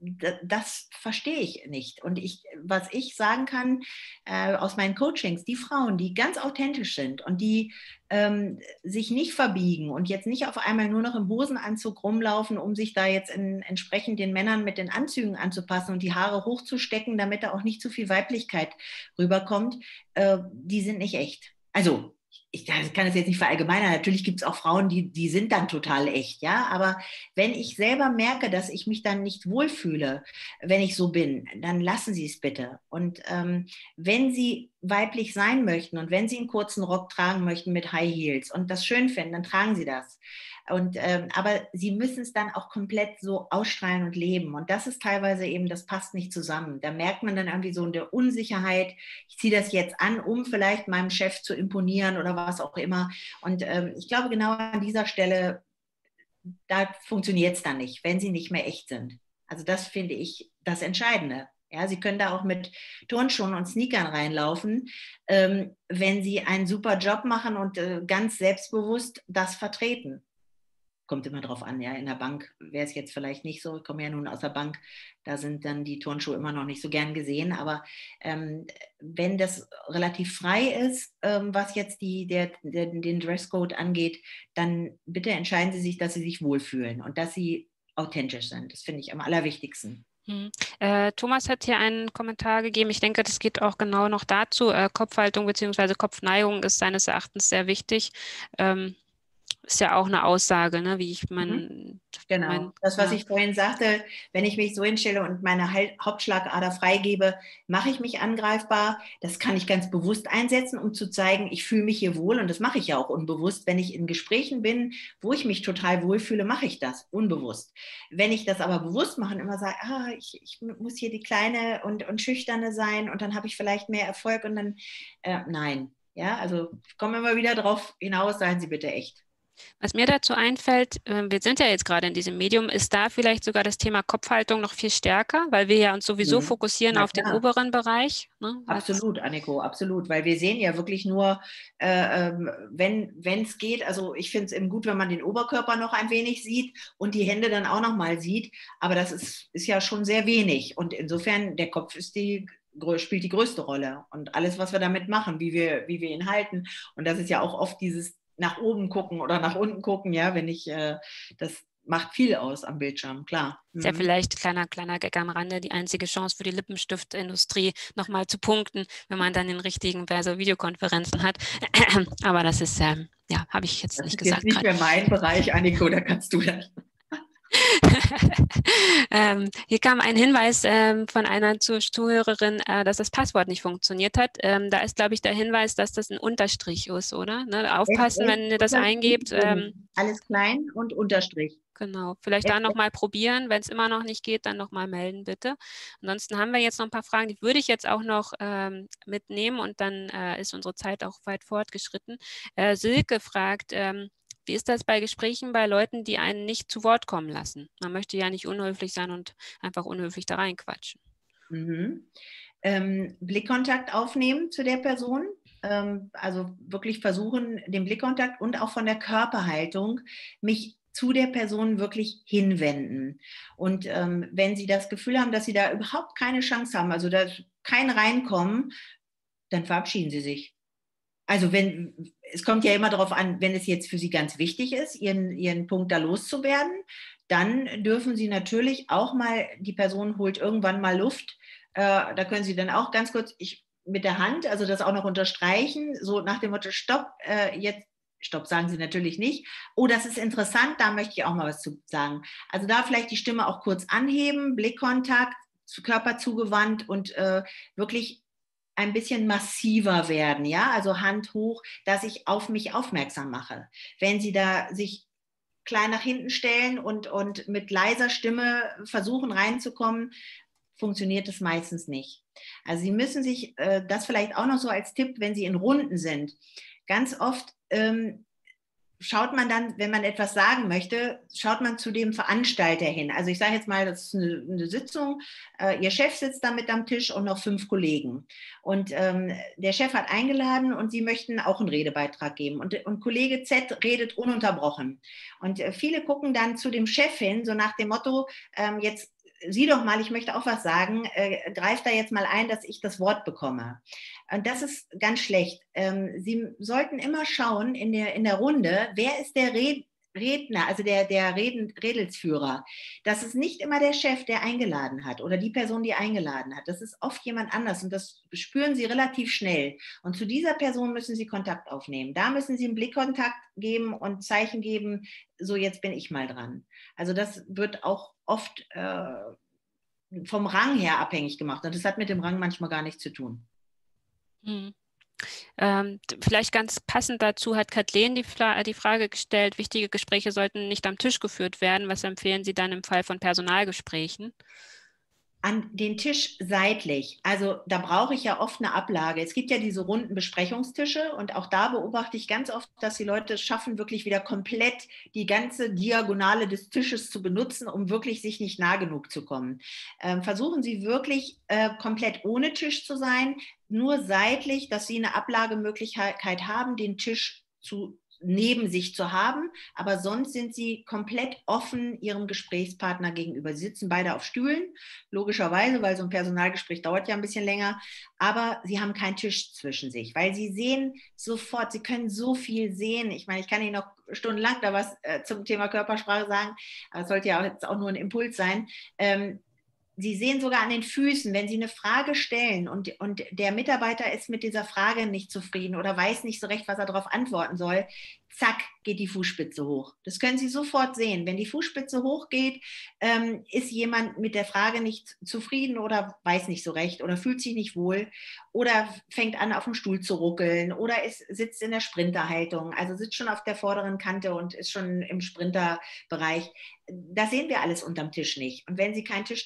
das verstehe ich nicht. Und was ich sagen kann aus meinen Coachings, die Frauen, die ganz authentisch sind und die sich nicht verbiegen und jetzt nicht auf einmal nur noch im Hosenanzug rumlaufen, um sich da jetzt entsprechend den Männern mit den Anzügen anzupassen und die Haare hochzustecken, damit da auch nicht zu viel Weiblichkeit rüberkommt, die sind nicht echt. Also ich kann es jetzt nicht verallgemeinern, natürlich gibt es auch Frauen, die sind dann total echt, ja, aber wenn ich selber merke, dass ich mich dann nicht wohlfühle, wenn ich so bin, dann lassen Sie es bitte. Und wenn Sie weiblich sein möchten und wenn Sie einen kurzen Rock tragen möchten mit High Heels und das schön finden, dann tragen Sie das. Und, aber sie müssen es dann auch komplett so ausstrahlen und leben. Und das ist teilweise eben, das passt nicht zusammen. Da merkt man dann irgendwie so eine Unsicherheit. Ich ziehe das jetzt an, um vielleicht meinem Chef zu imponieren oder was auch immer. Und ich glaube, genau an dieser Stelle, da funktioniert es dann nicht, wenn sie nicht mehr echt sind. Also das finde ich das Entscheidende. Ja, Sie können da auch mit Turnschuhen und Sneakern reinlaufen, wenn Sie einen super Job machen und ganz selbstbewusst das vertreten. Kommt immer drauf an, ja, in der Bank wäre es jetzt vielleicht nicht so, ich komme ja nun aus der Bank, da sind dann die Turnschuhe immer noch nicht so gern gesehen, aber wenn das relativ frei ist, was jetzt den Dresscode angeht, dann bitte entscheiden Sie sich, dass Sie sich wohlfühlen und dass Sie authentisch sind. Das finde ich am allerwichtigsten. Thomas hat hier einen Kommentar gegeben. Ich denke, das geht auch genau noch dazu. Kopfhaltung bzw. Kopfneigung ist seines Erachtens sehr wichtig. Ist ja auch eine Aussage, ne, wie ich Genau, das, was ich vorhin sagte, wenn ich mich so hinstelle und meine Hauptschlagader freigebe, mache ich mich angreifbar. Das kann ich ganz bewusst einsetzen, um zu zeigen, ich fühle mich hier wohl und das mache ich ja auch unbewusst. Wenn ich in Gesprächen bin, wo ich mich total wohlfühle, mache ich das unbewusst. Wenn ich das aber bewusst mache und immer sage, ich muss hier die Kleine und Schüchterne sein und dann habe ich vielleicht mehr Erfolg und dann, nein. Ja, also ich komme immer wieder darauf hinaus, seien Sie bitte echt. Was mir dazu einfällt, wir sind ja jetzt gerade in diesem Medium, ist da vielleicht sogar das Thema Kopfhaltung noch viel stärker, weil wir ja uns sowieso fokussieren auf den oberen Bereich. Ne? Absolut, Anniko, absolut, weil wir sehen ja wirklich nur, wenn es geht, also ich finde es eben gut, wenn man den Oberkörper noch ein wenig sieht und die Hände dann auch noch mal sieht, aber das ist ja schon sehr wenig und insofern, der Kopf spielt die größte Rolle und alles, was wir damit machen, wie wir ihn halten und das ist ja auch oft dieses nach oben gucken oder nach unten gucken, ja, das macht viel aus am Bildschirm, klar. Ist ja vielleicht kleiner Gag am Rande, die einzige Chance für die Lippenstiftindustrie nochmal zu punkten, wenn man dann den richtigen Videokonferenzen hat. Aber das ist, ja, habe ich jetzt nicht gesagt. Das ist jetzt nicht mehr mein Bereich, Anniko, da kannst du das. Hier kam ein Hinweis von einer Zuhörerin, dass das Passwort nicht funktioniert hat. Da ist, glaube ich, der Hinweis, dass das ein Unterstrich ist, oder? Ne? Aufpassen, wenn ihr das eingebt. Alles klein und Unterstrich. Genau, vielleicht da nochmal probieren. Wenn es immer noch nicht geht, dann nochmal melden, bitte. Ansonsten haben wir jetzt noch ein paar Fragen, die würde ich jetzt auch noch mitnehmen und dann ist unsere Zeit auch weit fortgeschritten. Silke fragt, wie ist das bei Gesprächen bei Leuten, die einen nicht zu Wort kommen lassen? Man möchte ja nicht unhöflich sein und einfach unhöflich da reinquatschen. Blickkontakt aufnehmen zu der Person. Also wirklich versuchen, den Blickkontakt und auch von der Körperhaltung mich zu der Person wirklich hinwenden. Und wenn Sie das Gefühl haben, dass Sie da überhaupt keine Chance haben, also da kein Reinkommen, dann verabschieden Sie sich. Also es kommt ja immer darauf an, wenn es jetzt für Sie ganz wichtig ist, Ihren Punkt da loszuwerden, dann dürfen Sie natürlich auch mal, die Person holt irgendwann mal Luft, da können Sie dann auch ganz kurz mit der Hand, also das auch noch unterstreichen, so nach dem Motto, stopp, jetzt, stopp sagen Sie natürlich nicht. Oh, das ist interessant, da möchte ich auch mal was zu sagen. Also da vielleicht die Stimme auch kurz anheben, Blickkontakt, Körper zugewandt und wirklich ein bisschen massiver werden, ja, also Hand hoch, dass ich auf mich aufmerksam mache. Wenn Sie da sich klein nach hinten stellen und mit leiser Stimme versuchen reinzukommen, funktioniert es meistens nicht. Also Sie müssen sich, das vielleicht auch noch so als Tipp, wenn Sie in Runden sind, ganz oft schaut man dann, wenn man etwas sagen möchte, schaut man zu dem Veranstalter hin. Also ich sage jetzt mal, das ist eine Sitzung, Ihr Chef sitzt da mit am Tisch und noch 5 Kollegen. Und der Chef hat eingeladen und Sie möchten auch einen Redebeitrag geben. Und Kollege Z redet ununterbrochen. Und viele gucken dann zu dem Chef hin, so nach dem Motto, jetzt sieh doch mal, ich möchte auch was sagen, greif da jetzt mal ein, dass ich das Wort bekomme. Und das ist ganz schlecht. Sie sollten immer schauen in der Runde, wer ist der Redner, also der Redelsführer. Das ist nicht immer der Chef, der eingeladen hat oder die Person, die eingeladen hat. Das ist oft jemand anders und das spüren Sie relativ schnell. Und zu dieser Person müssen Sie Kontakt aufnehmen. Da müssen Sie einen Blickkontakt geben und Zeichen geben, so jetzt bin ich mal dran. Also das wird auch oft vom Rang her abhängig gemacht und das hat mit dem Rang manchmal gar nichts zu tun. Hm. Vielleicht ganz passend dazu hat Kathleen die Frage gestellt, wichtige Gespräche sollten nicht am Tisch geführt werden. Was empfehlen Sie dann im Fall von Personalgesprächen? An den Tisch seitlich. Also da brauche ich ja oft eine Ablage. Es gibt ja diese runden Besprechungstische und auch da beobachte ich ganz oft, dass die Leute es schaffen, wirklich wieder komplett die ganze Diagonale des Tisches zu benutzen, um wirklich sich nicht nah genug zu kommen. Versuchen Sie wirklich komplett ohne Tisch zu sein, nur seitlich, dass Sie eine Ablagemöglichkeit haben, den Tisch neben sich zu haben, aber sonst sind sie komplett offen ihrem Gesprächspartner gegenüber. Sie sitzen beide auf Stühlen, logischerweise, weil so ein Personalgespräch dauert ja ein bisschen länger, aber sie haben keinen Tisch zwischen sich, weil sie sehen sofort, sie können so viel sehen. Ich meine, ich kann Ihnen noch stundenlang da was zum Thema Körpersprache sagen, aber es sollte ja auch jetzt auch nur ein Impuls sein. Sie sehen sogar an den Füßen, wenn Sie eine Frage stellen und der Mitarbeiter ist mit dieser Frage nicht zufrieden oder weiß nicht so recht, was er darauf antworten soll, zack, geht die Fußspitze hoch. Das können Sie sofort sehen. Wenn die Fußspitze hochgeht, ist jemand mit der Frage nicht zufrieden oder weiß nicht so recht oder fühlt sich nicht wohl oder fängt an, auf dem Stuhl zu ruckeln oder sitzt in der Sprinterhaltung, also sitzt schon auf der vorderen Kante und ist schon im Sprinterbereich. Das sehen wir alles unterm Tisch nicht. Und wenn Sie keinen Tisch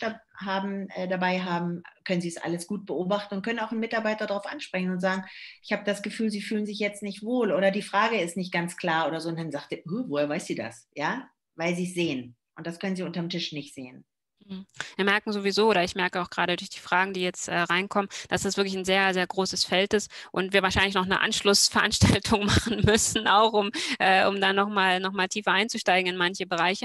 dabei haben, können Sie es alles gut beobachten und können auch einen Mitarbeiter darauf ansprechen und sagen, ich habe das Gefühl, Sie fühlen sich jetzt nicht wohl oder die Frage ist nicht ganz klar oder so. Und dann sagt er, woher weiß sie das? Ja, weil Sie es sehen. Und das können Sie unterm Tisch nicht sehen. Wir merken sowieso, oder ich merke auch gerade durch die Fragen, die jetzt reinkommen, dass das wirklich ein sehr, sehr großes Feld ist und wir wahrscheinlich noch eine Anschlussveranstaltung machen müssen, auch um da noch mal tiefer einzusteigen in manche Bereiche.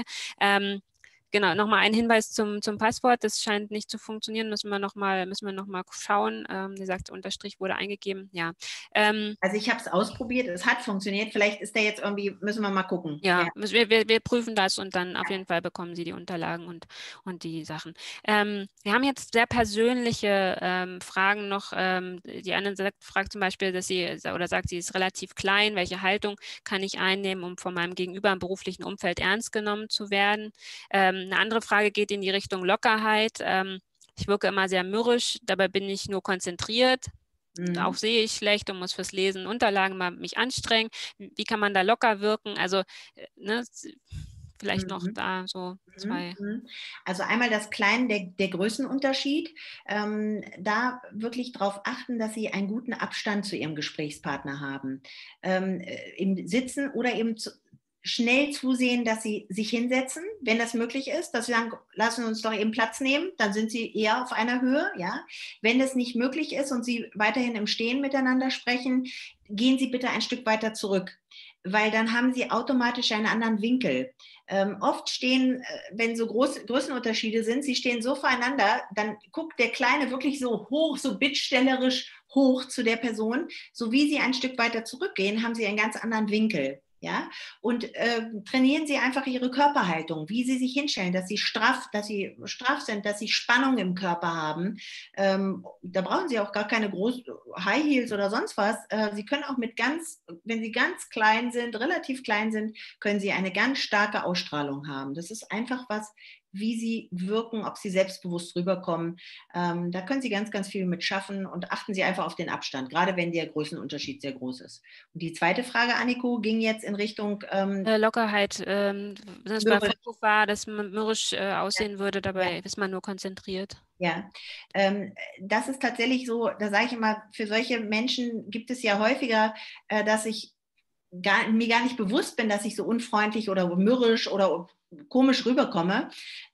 Genau, nochmal ein Hinweis zum Passwort. Das scheint nicht zu funktionieren. Müssen wir noch mal schauen. Wie gesagt, Unterstrich wurde eingegeben. Ja. Also ich habe es ausprobiert, es hat funktioniert. Vielleicht ist der jetzt irgendwie, müssen wir mal gucken. Ja, wir prüfen das und dann auf jeden Fall bekommen Sie die Unterlagen und die Sachen. Wir haben jetzt sehr persönliche Fragen noch. Die Anne fragt zum Beispiel, dass sie ist relativ klein. Welche Haltung kann ich einnehmen, um von meinem Gegenüber im beruflichen Umfeld ernst genommen zu werden? Eine andere Frage geht in die Richtung Lockerheit. Ich wirke immer sehr mürrisch, dabei bin ich nur konzentriert. Auch sehe ich schlecht und muss fürs Lesen Unterlagen mal mich anstrengen. Wie kann man da locker wirken? Also, ne, vielleicht noch da so zwei. Also einmal das Kleine, der Größenunterschied. Da wirklich darauf achten, dass Sie einen guten Abstand zu Ihrem Gesprächspartner haben. Im Sitzen oder eben schnell zusehen, dass Sie sich hinsetzen, wenn das möglich ist, dass Sie sagen, lassen Sie uns doch eben Platz nehmen, dann sind Sie eher auf einer Höhe. Ja? Wenn das nicht möglich ist und Sie weiterhin im Stehen miteinander sprechen, gehen Sie bitte ein Stück weiter zurück, weil dann haben Sie automatisch einen anderen Winkel. Oft stehen, wenn so Größenunterschiede sind, sie stehen so voreinander, dann guckt der Kleine wirklich so hoch, so bittstellerisch hoch zu der Person. So wie Sie ein Stück weiter zurückgehen, haben Sie einen ganz anderen Winkel. Ja? Und trainieren Sie einfach Ihre Körperhaltung, wie Sie sich hinstellen, dass Sie straff sind, dass Sie Spannung im Körper haben. Da brauchen Sie auch gar keine großen High Heels oder sonst was. Sie können auch wenn Sie ganz klein sind, relativ klein sind, können Sie eine ganz starke Ausstrahlung haben. Das ist einfach was, wie Sie wirken, ob Sie selbstbewusst rüberkommen. Da können Sie ganz, ganz viel mit schaffen und achten Sie einfach auf den Abstand, gerade wenn der Größenunterschied sehr groß ist. Und die zweite Frage, Anniko, ging jetzt in Richtung Lockerheit, das bei mürrisch. Versuch war, dass man mürrisch aussehen würde, Ja, dabei ist man nur konzentriert. ja. Das ist tatsächlich so, da sage ich immer, für solche Menschen gibt es ja häufiger, dass ich mir gar nicht bewusst bin, dass ich so unfreundlich oder mürrisch oder komisch rüberkomme.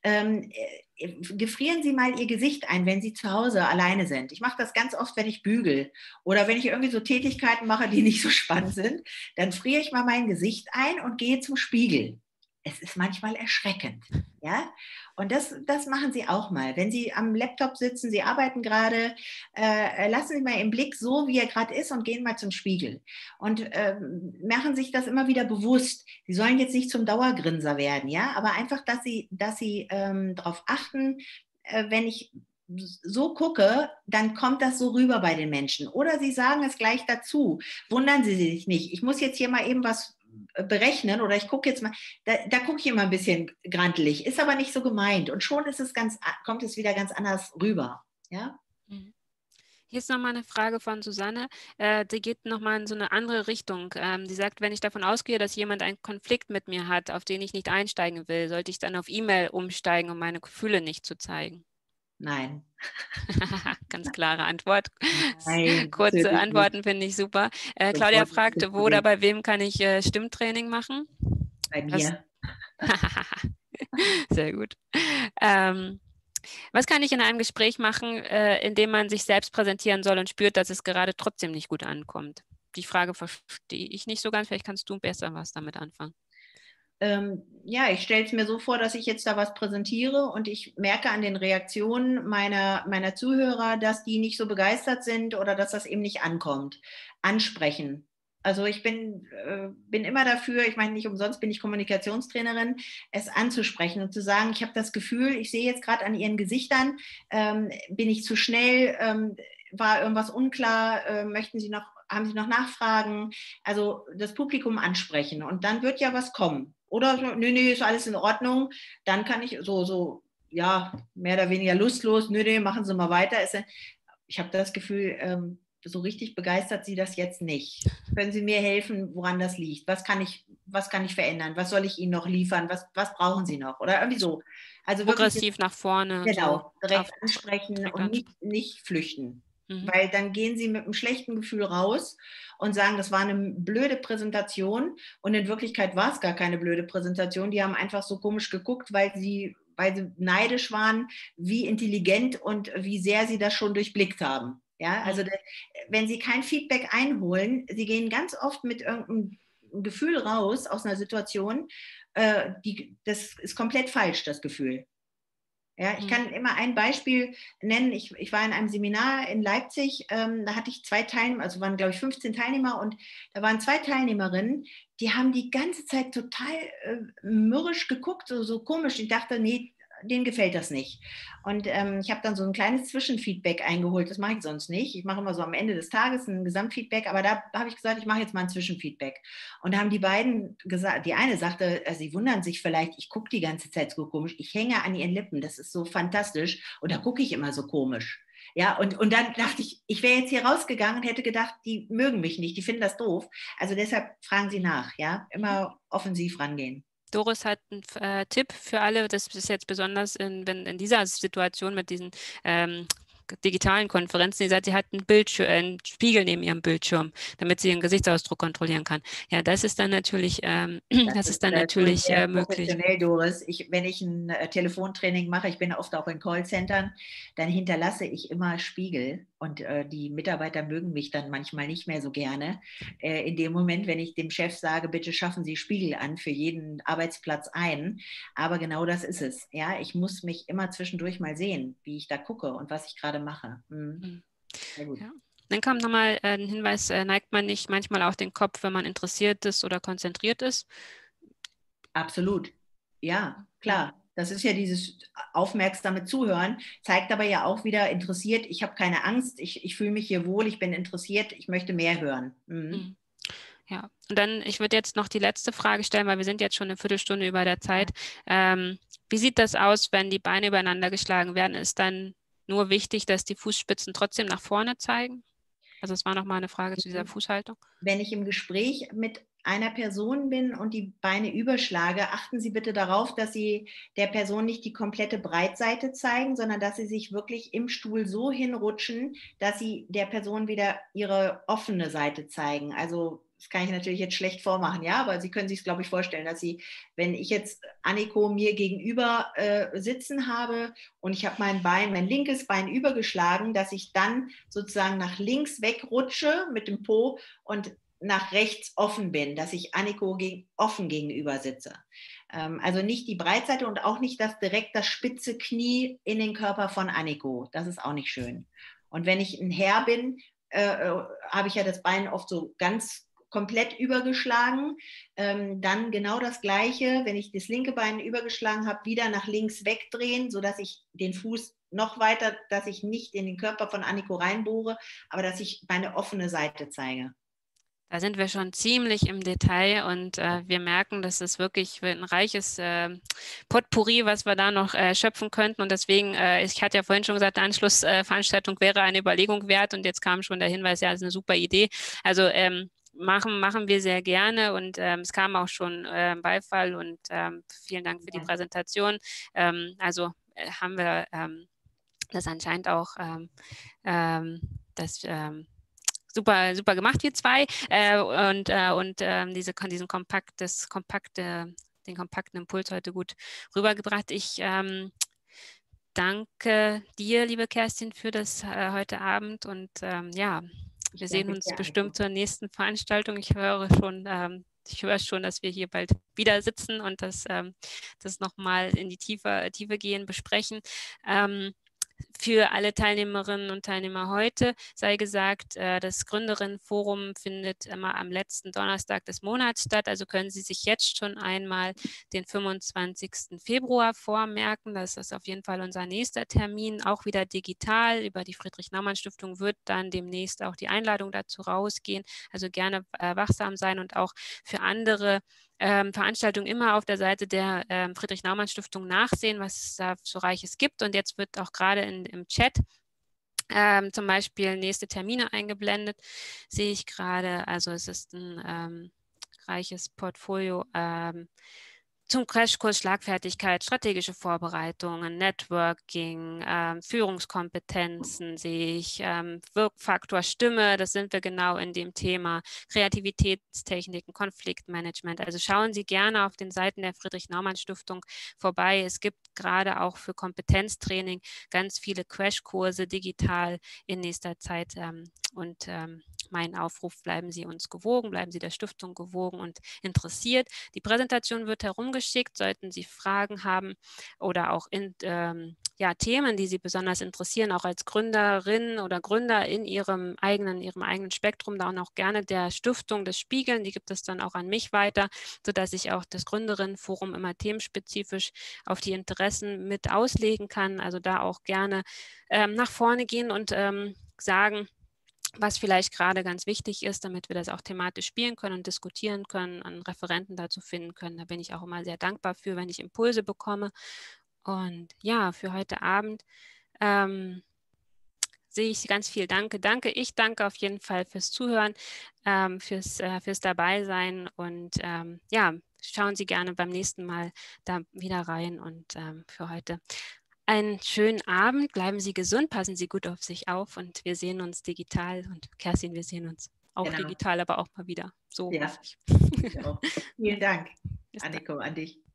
Gefrieren Sie mal Ihr Gesicht ein, wenn Sie zu Hause alleine sind. Ich mache das ganz oft, wenn ich bügel oder wenn ich irgendwie so Tätigkeiten mache, die nicht so spannend sind, dann friere ich mal mein Gesicht ein und gehe zum Spiegel. Es ist manchmal erschreckend. Ja, und das machen Sie auch mal. Wenn Sie am Laptop sitzen, Sie arbeiten gerade, lassen Sie mal Ihren Blick so, wie er gerade ist und gehen mal zum Spiegel. Und machen sich das immer wieder bewusst. Sie sollen jetzt nicht zum Dauergrinser werden, ja, aber einfach, dass Sie darauf achten, wenn ich so gucke, dann kommt das so rüber bei den Menschen. Oder Sie sagen es gleich dazu. Wundern Sie sich nicht. Ich muss jetzt hier mal eben was berechnen oder ich gucke jetzt mal, da gucke ich immer ein bisschen grantelig, ist aber nicht so gemeint und schon kommt es wieder ganz anders rüber. Ja? Mhm. Hier ist nochmal eine Frage von Susanne. Die geht nochmal in so eine andere Richtung. Die sagt, wenn ich davon ausgehe, dass jemand einen Konflikt mit mir hat, auf den ich nicht einsteigen will, sollte ich dann auf E-Mail umsteigen, um meine Gefühle nicht zu zeigen? Nein. Ganz klare Antwort. Nein, Kurze natürlich nicht. Antworten finde ich super. Claudia Sofort fragte, wo oder zurück bei wem kann ich Stimmtraining machen? bei Das, mir. sehr gut. Ähm, Was kann ich in einem Gespräch machen, in dem man sich selbst präsentieren soll und spürt, dass es gerade trotzdem nicht gut ankommt? Die Frage verstehe ich nicht so ganz. Vielleicht kannst du besser was damit anfangen. Ja, ich stelle es mir so vor, dass ich jetzt da was präsentiere und ich merke an den Reaktionen meiner Zuhörer, dass die nicht so begeistert sind oder dass das eben nicht ankommt. Ansprechen. Also ich bin immer dafür, ich meine, nicht umsonst bin ich Kommunikationstrainerin, es anzusprechen und zu sagen, ich habe das Gefühl, ich sehe jetzt gerade an Ihren Gesichtern, bin ich zu schnell, war irgendwas unklar, haben Sie noch Nachfragen? Also das Publikum ansprechen und dann wird ja was kommen. Oder so, nö, nö, ist alles in Ordnung. Dann kann ich ja, mehr oder weniger lustlos, nö, nö, machen Sie mal weiter. Ich habe das Gefühl, so richtig begeistert Sie das jetzt nicht. Können Sie mir helfen, woran das liegt? Was kann ich verändern? Was soll ich Ihnen noch liefern? Was brauchen Sie noch? Oder irgendwie so. Also wirklich, Progressiv nach vorne, so genau, direkt ansprechen direkt und ansprechen. nicht flüchten. Mhm. Weil dann gehen sie mit einem schlechten Gefühl raus und sagen, das war eine blöde Präsentation. Und in Wirklichkeit war es gar keine blöde Präsentation. Die haben einfach so komisch geguckt, weil sie neidisch waren, wie intelligent und wie sehr sie das schon durchblickt haben. Ja, also Mhm. wenn sie kein Feedback einholen, sie gehen ganz oft mit irgendeinem Gefühl raus aus einer Situation, das ist komplett falsch, das Gefühl. Ja, ich Mhm. kann immer ein Beispiel nennen. Ich war in einem Seminar in Leipzig, da hatte ich 2 Teilnehmer, also waren, glaube ich, 15 Teilnehmer und da waren 2 Teilnehmerinnen, die haben die ganze Zeit total mürrisch geguckt, so komisch. Ich dachte, nee, denen gefällt das nicht. Und ich habe dann so ein kleines Zwischenfeedback eingeholt. Das mache ich sonst nicht. Ich mache immer so am Ende des Tages ein Gesamtfeedback, aber da habe ich gesagt, ich mache jetzt mal ein Zwischenfeedback. Und da haben die beiden gesagt, die eine sagte, sie wundern sich vielleicht, ich gucke die ganze Zeit so komisch, ich hänge an ihren Lippen, das ist so fantastisch und da gucke ich immer so komisch. Ja, und dann dachte ich, ich wäre jetzt hier rausgegangen und hätte gedacht, die mögen mich nicht, die finden das doof. Also deshalb fragen Sie nach, ja, immer offensiv rangehen. Doris hat einen Tipp für alle, das ist jetzt besonders in dieser Situation mit diesen ähm, digitalen Konferenzen, die sagt, sie hat einen Spiegel neben ihrem Bildschirm, damit sie ihren Gesichtsausdruck kontrollieren kann. Ja, das ist dann natürlich, das ist dann Das ist schon natürlich sehr möglich. professionell, Doris. Wenn ich ein Telefontraining mache, ich bin oft auch in Callcentern, dann hinterlasse ich immer Spiegel und die Mitarbeiter mögen mich dann manchmal nicht mehr so gerne. In dem Moment, wenn ich dem Chef sage, bitte schaffen Sie Spiegel an für jeden Arbeitsplatz ein. Aber genau das ist es. Ja, ich muss mich immer zwischendurch mal sehen, wie ich da gucke und was ich gerade mache. Hm. Sehr gut. Ja. Dann kam nochmal ein Hinweis, neigt man nicht manchmal auch den Kopf, wenn man interessiert ist oder konzentriert ist? Absolut. Ja, Hm. klar. Das ist ja dieses aufmerksame Zuhören, zeigt aber ja auch wieder interessiert, ich habe keine Angst, ich fühle mich hier wohl, ich bin interessiert, ich möchte mehr hören. Mhm. Hm. Ja, und dann, ich würde jetzt noch die letzte Frage stellen, weil wir sind jetzt schon eine Viertelstunde über der Zeit. Wie sieht das aus, wenn die Beine übereinander geschlagen werden? Ist dann nur wichtig, dass die Fußspitzen trotzdem nach vorne zeigen? Also es war noch mal eine Frage zu dieser Fußhaltung. Wenn ich im Gespräch mit einer Person bin und die Beine überschlage, achten Sie bitte darauf, dass Sie der Person nicht die komplette Breitseite zeigen, sondern dass Sie sich wirklich im Stuhl so hinrutschen, dass Sie der Person wieder ihre offene Seite zeigen. Also das kann ich natürlich jetzt schlecht vormachen, ja, aber Sie können sich es, glaube ich, vorstellen, dass Sie, wenn ich jetzt Anniko mir gegenüber sitzen habe und ich habe mein linkes Bein übergeschlagen, dass ich dann sozusagen nach links wegrutsche mit dem Po und nach rechts offen bin, dass ich Anniko offen gegenüber sitze. Also nicht die Breitseite und auch nicht direkt das spitze Knie in den Körper von Anniko. Das ist auch nicht schön. Und wenn ich ein Herr bin, habe ich ja das Bein oft so ganz komplett übergeschlagen. Dann genau das Gleiche, wenn ich das linke Bein übergeschlagen habe, wieder nach links wegdrehen, sodass ich den Fuß noch weiter, dass ich nicht in den Körper von Anniko reinbohre, aber dass ich meine offene Seite zeige. Da sind wir schon ziemlich im Detail und wir merken, dass es wirklich ein reiches Potpourri, was wir da noch schöpfen könnten. Und deswegen, ich hatte ja vorhin schon gesagt, eine Anschlussveranstaltung wäre eine Überlegung wert. Und jetzt kam schon der Hinweis, ja, das ist eine super Idee. Also machen wir sehr gerne und es kam auch schon Beifall und vielen Dank für die Präsentation. Also haben wir das anscheinend auch das super, super gemacht, wir zwei. Den kompakten Impuls heute gut rübergebracht. Ich danke dir, liebe Kerstin, für das heute Abend und ja, wir sehen uns bestimmt zur nächsten Veranstaltung. Ich höre schon, dass wir hier bald wieder sitzen und das nochmal in die Tiefe gehen, besprechen. Für alle Teilnehmerinnen und Teilnehmer heute sei gesagt, das Gründerinnenforum findet immer am letzten Donnerstag des Monats statt. Also können Sie sich jetzt schon einmal den 25. Februar vormerken. Das ist auf jeden Fall unser nächster Termin, auch wieder digital. Über die Friedrich-Naumann-Stiftung wird dann demnächst auch die Einladung dazu rausgehen. Also gerne wachsam sein und auch für andere Veranstaltungen immer auf der Seite der Friedrich-Naumann-Stiftung nachsehen, was es da so Reiches gibt. Und jetzt wird auch gerade im Chat zum Beispiel nächste Termine eingeblendet, sehe ich gerade. Also es ist ein reiches Portfolio zum Crashkurs Schlagfertigkeit, strategische Vorbereitungen, Networking, Führungskompetenzen sehe ich, Wirkfaktor Stimme, das sind wir genau in dem Thema, Kreativitätstechniken, Konfliktmanagement. Also schauen Sie gerne auf den Seiten der Friedrich-Naumann-Stiftung vorbei. Es gibt gerade auch für Kompetenztraining ganz viele Crashkurse digital in nächster Zeit mein Aufruf, bleiben Sie uns gewogen, bleiben Sie der Stiftung gewogen und interessiert. Die Präsentation wird herumgeschickt, sollten Sie Fragen haben oder auch Themen, die Sie besonders interessieren, auch als Gründerin oder Gründer in Ihrem eigenen Spektrum, da auch gerne der Stiftung das spiegeln. Die gibt es dann auch an mich weiter, sodass ich auch das Gründerinnenforum immer themenspezifisch auf die Interessen mit auslegen kann. Also da auch gerne nach vorne gehen und sagen, was vielleicht gerade ganz wichtig ist, damit wir das auch thematisch spielen können und diskutieren können, an Referenten dazu finden können. Da bin ich auch immer sehr dankbar für, wenn ich Impulse bekomme. Und ja, für heute Abend sehe ich ganz viel Danke. Ich danke auf jeden Fall fürs Zuhören, fürs Dabeisein und ja, schauen Sie gerne beim nächsten Mal da wieder rein und für heute einen schönen Abend, bleiben Sie gesund, passen Sie gut auf sich auf und wir sehen uns digital und Kerstin, wir sehen uns auch digital, aber auch mal wieder. So ja. hoffe ich. Vielen Dank, Anniko, an dich.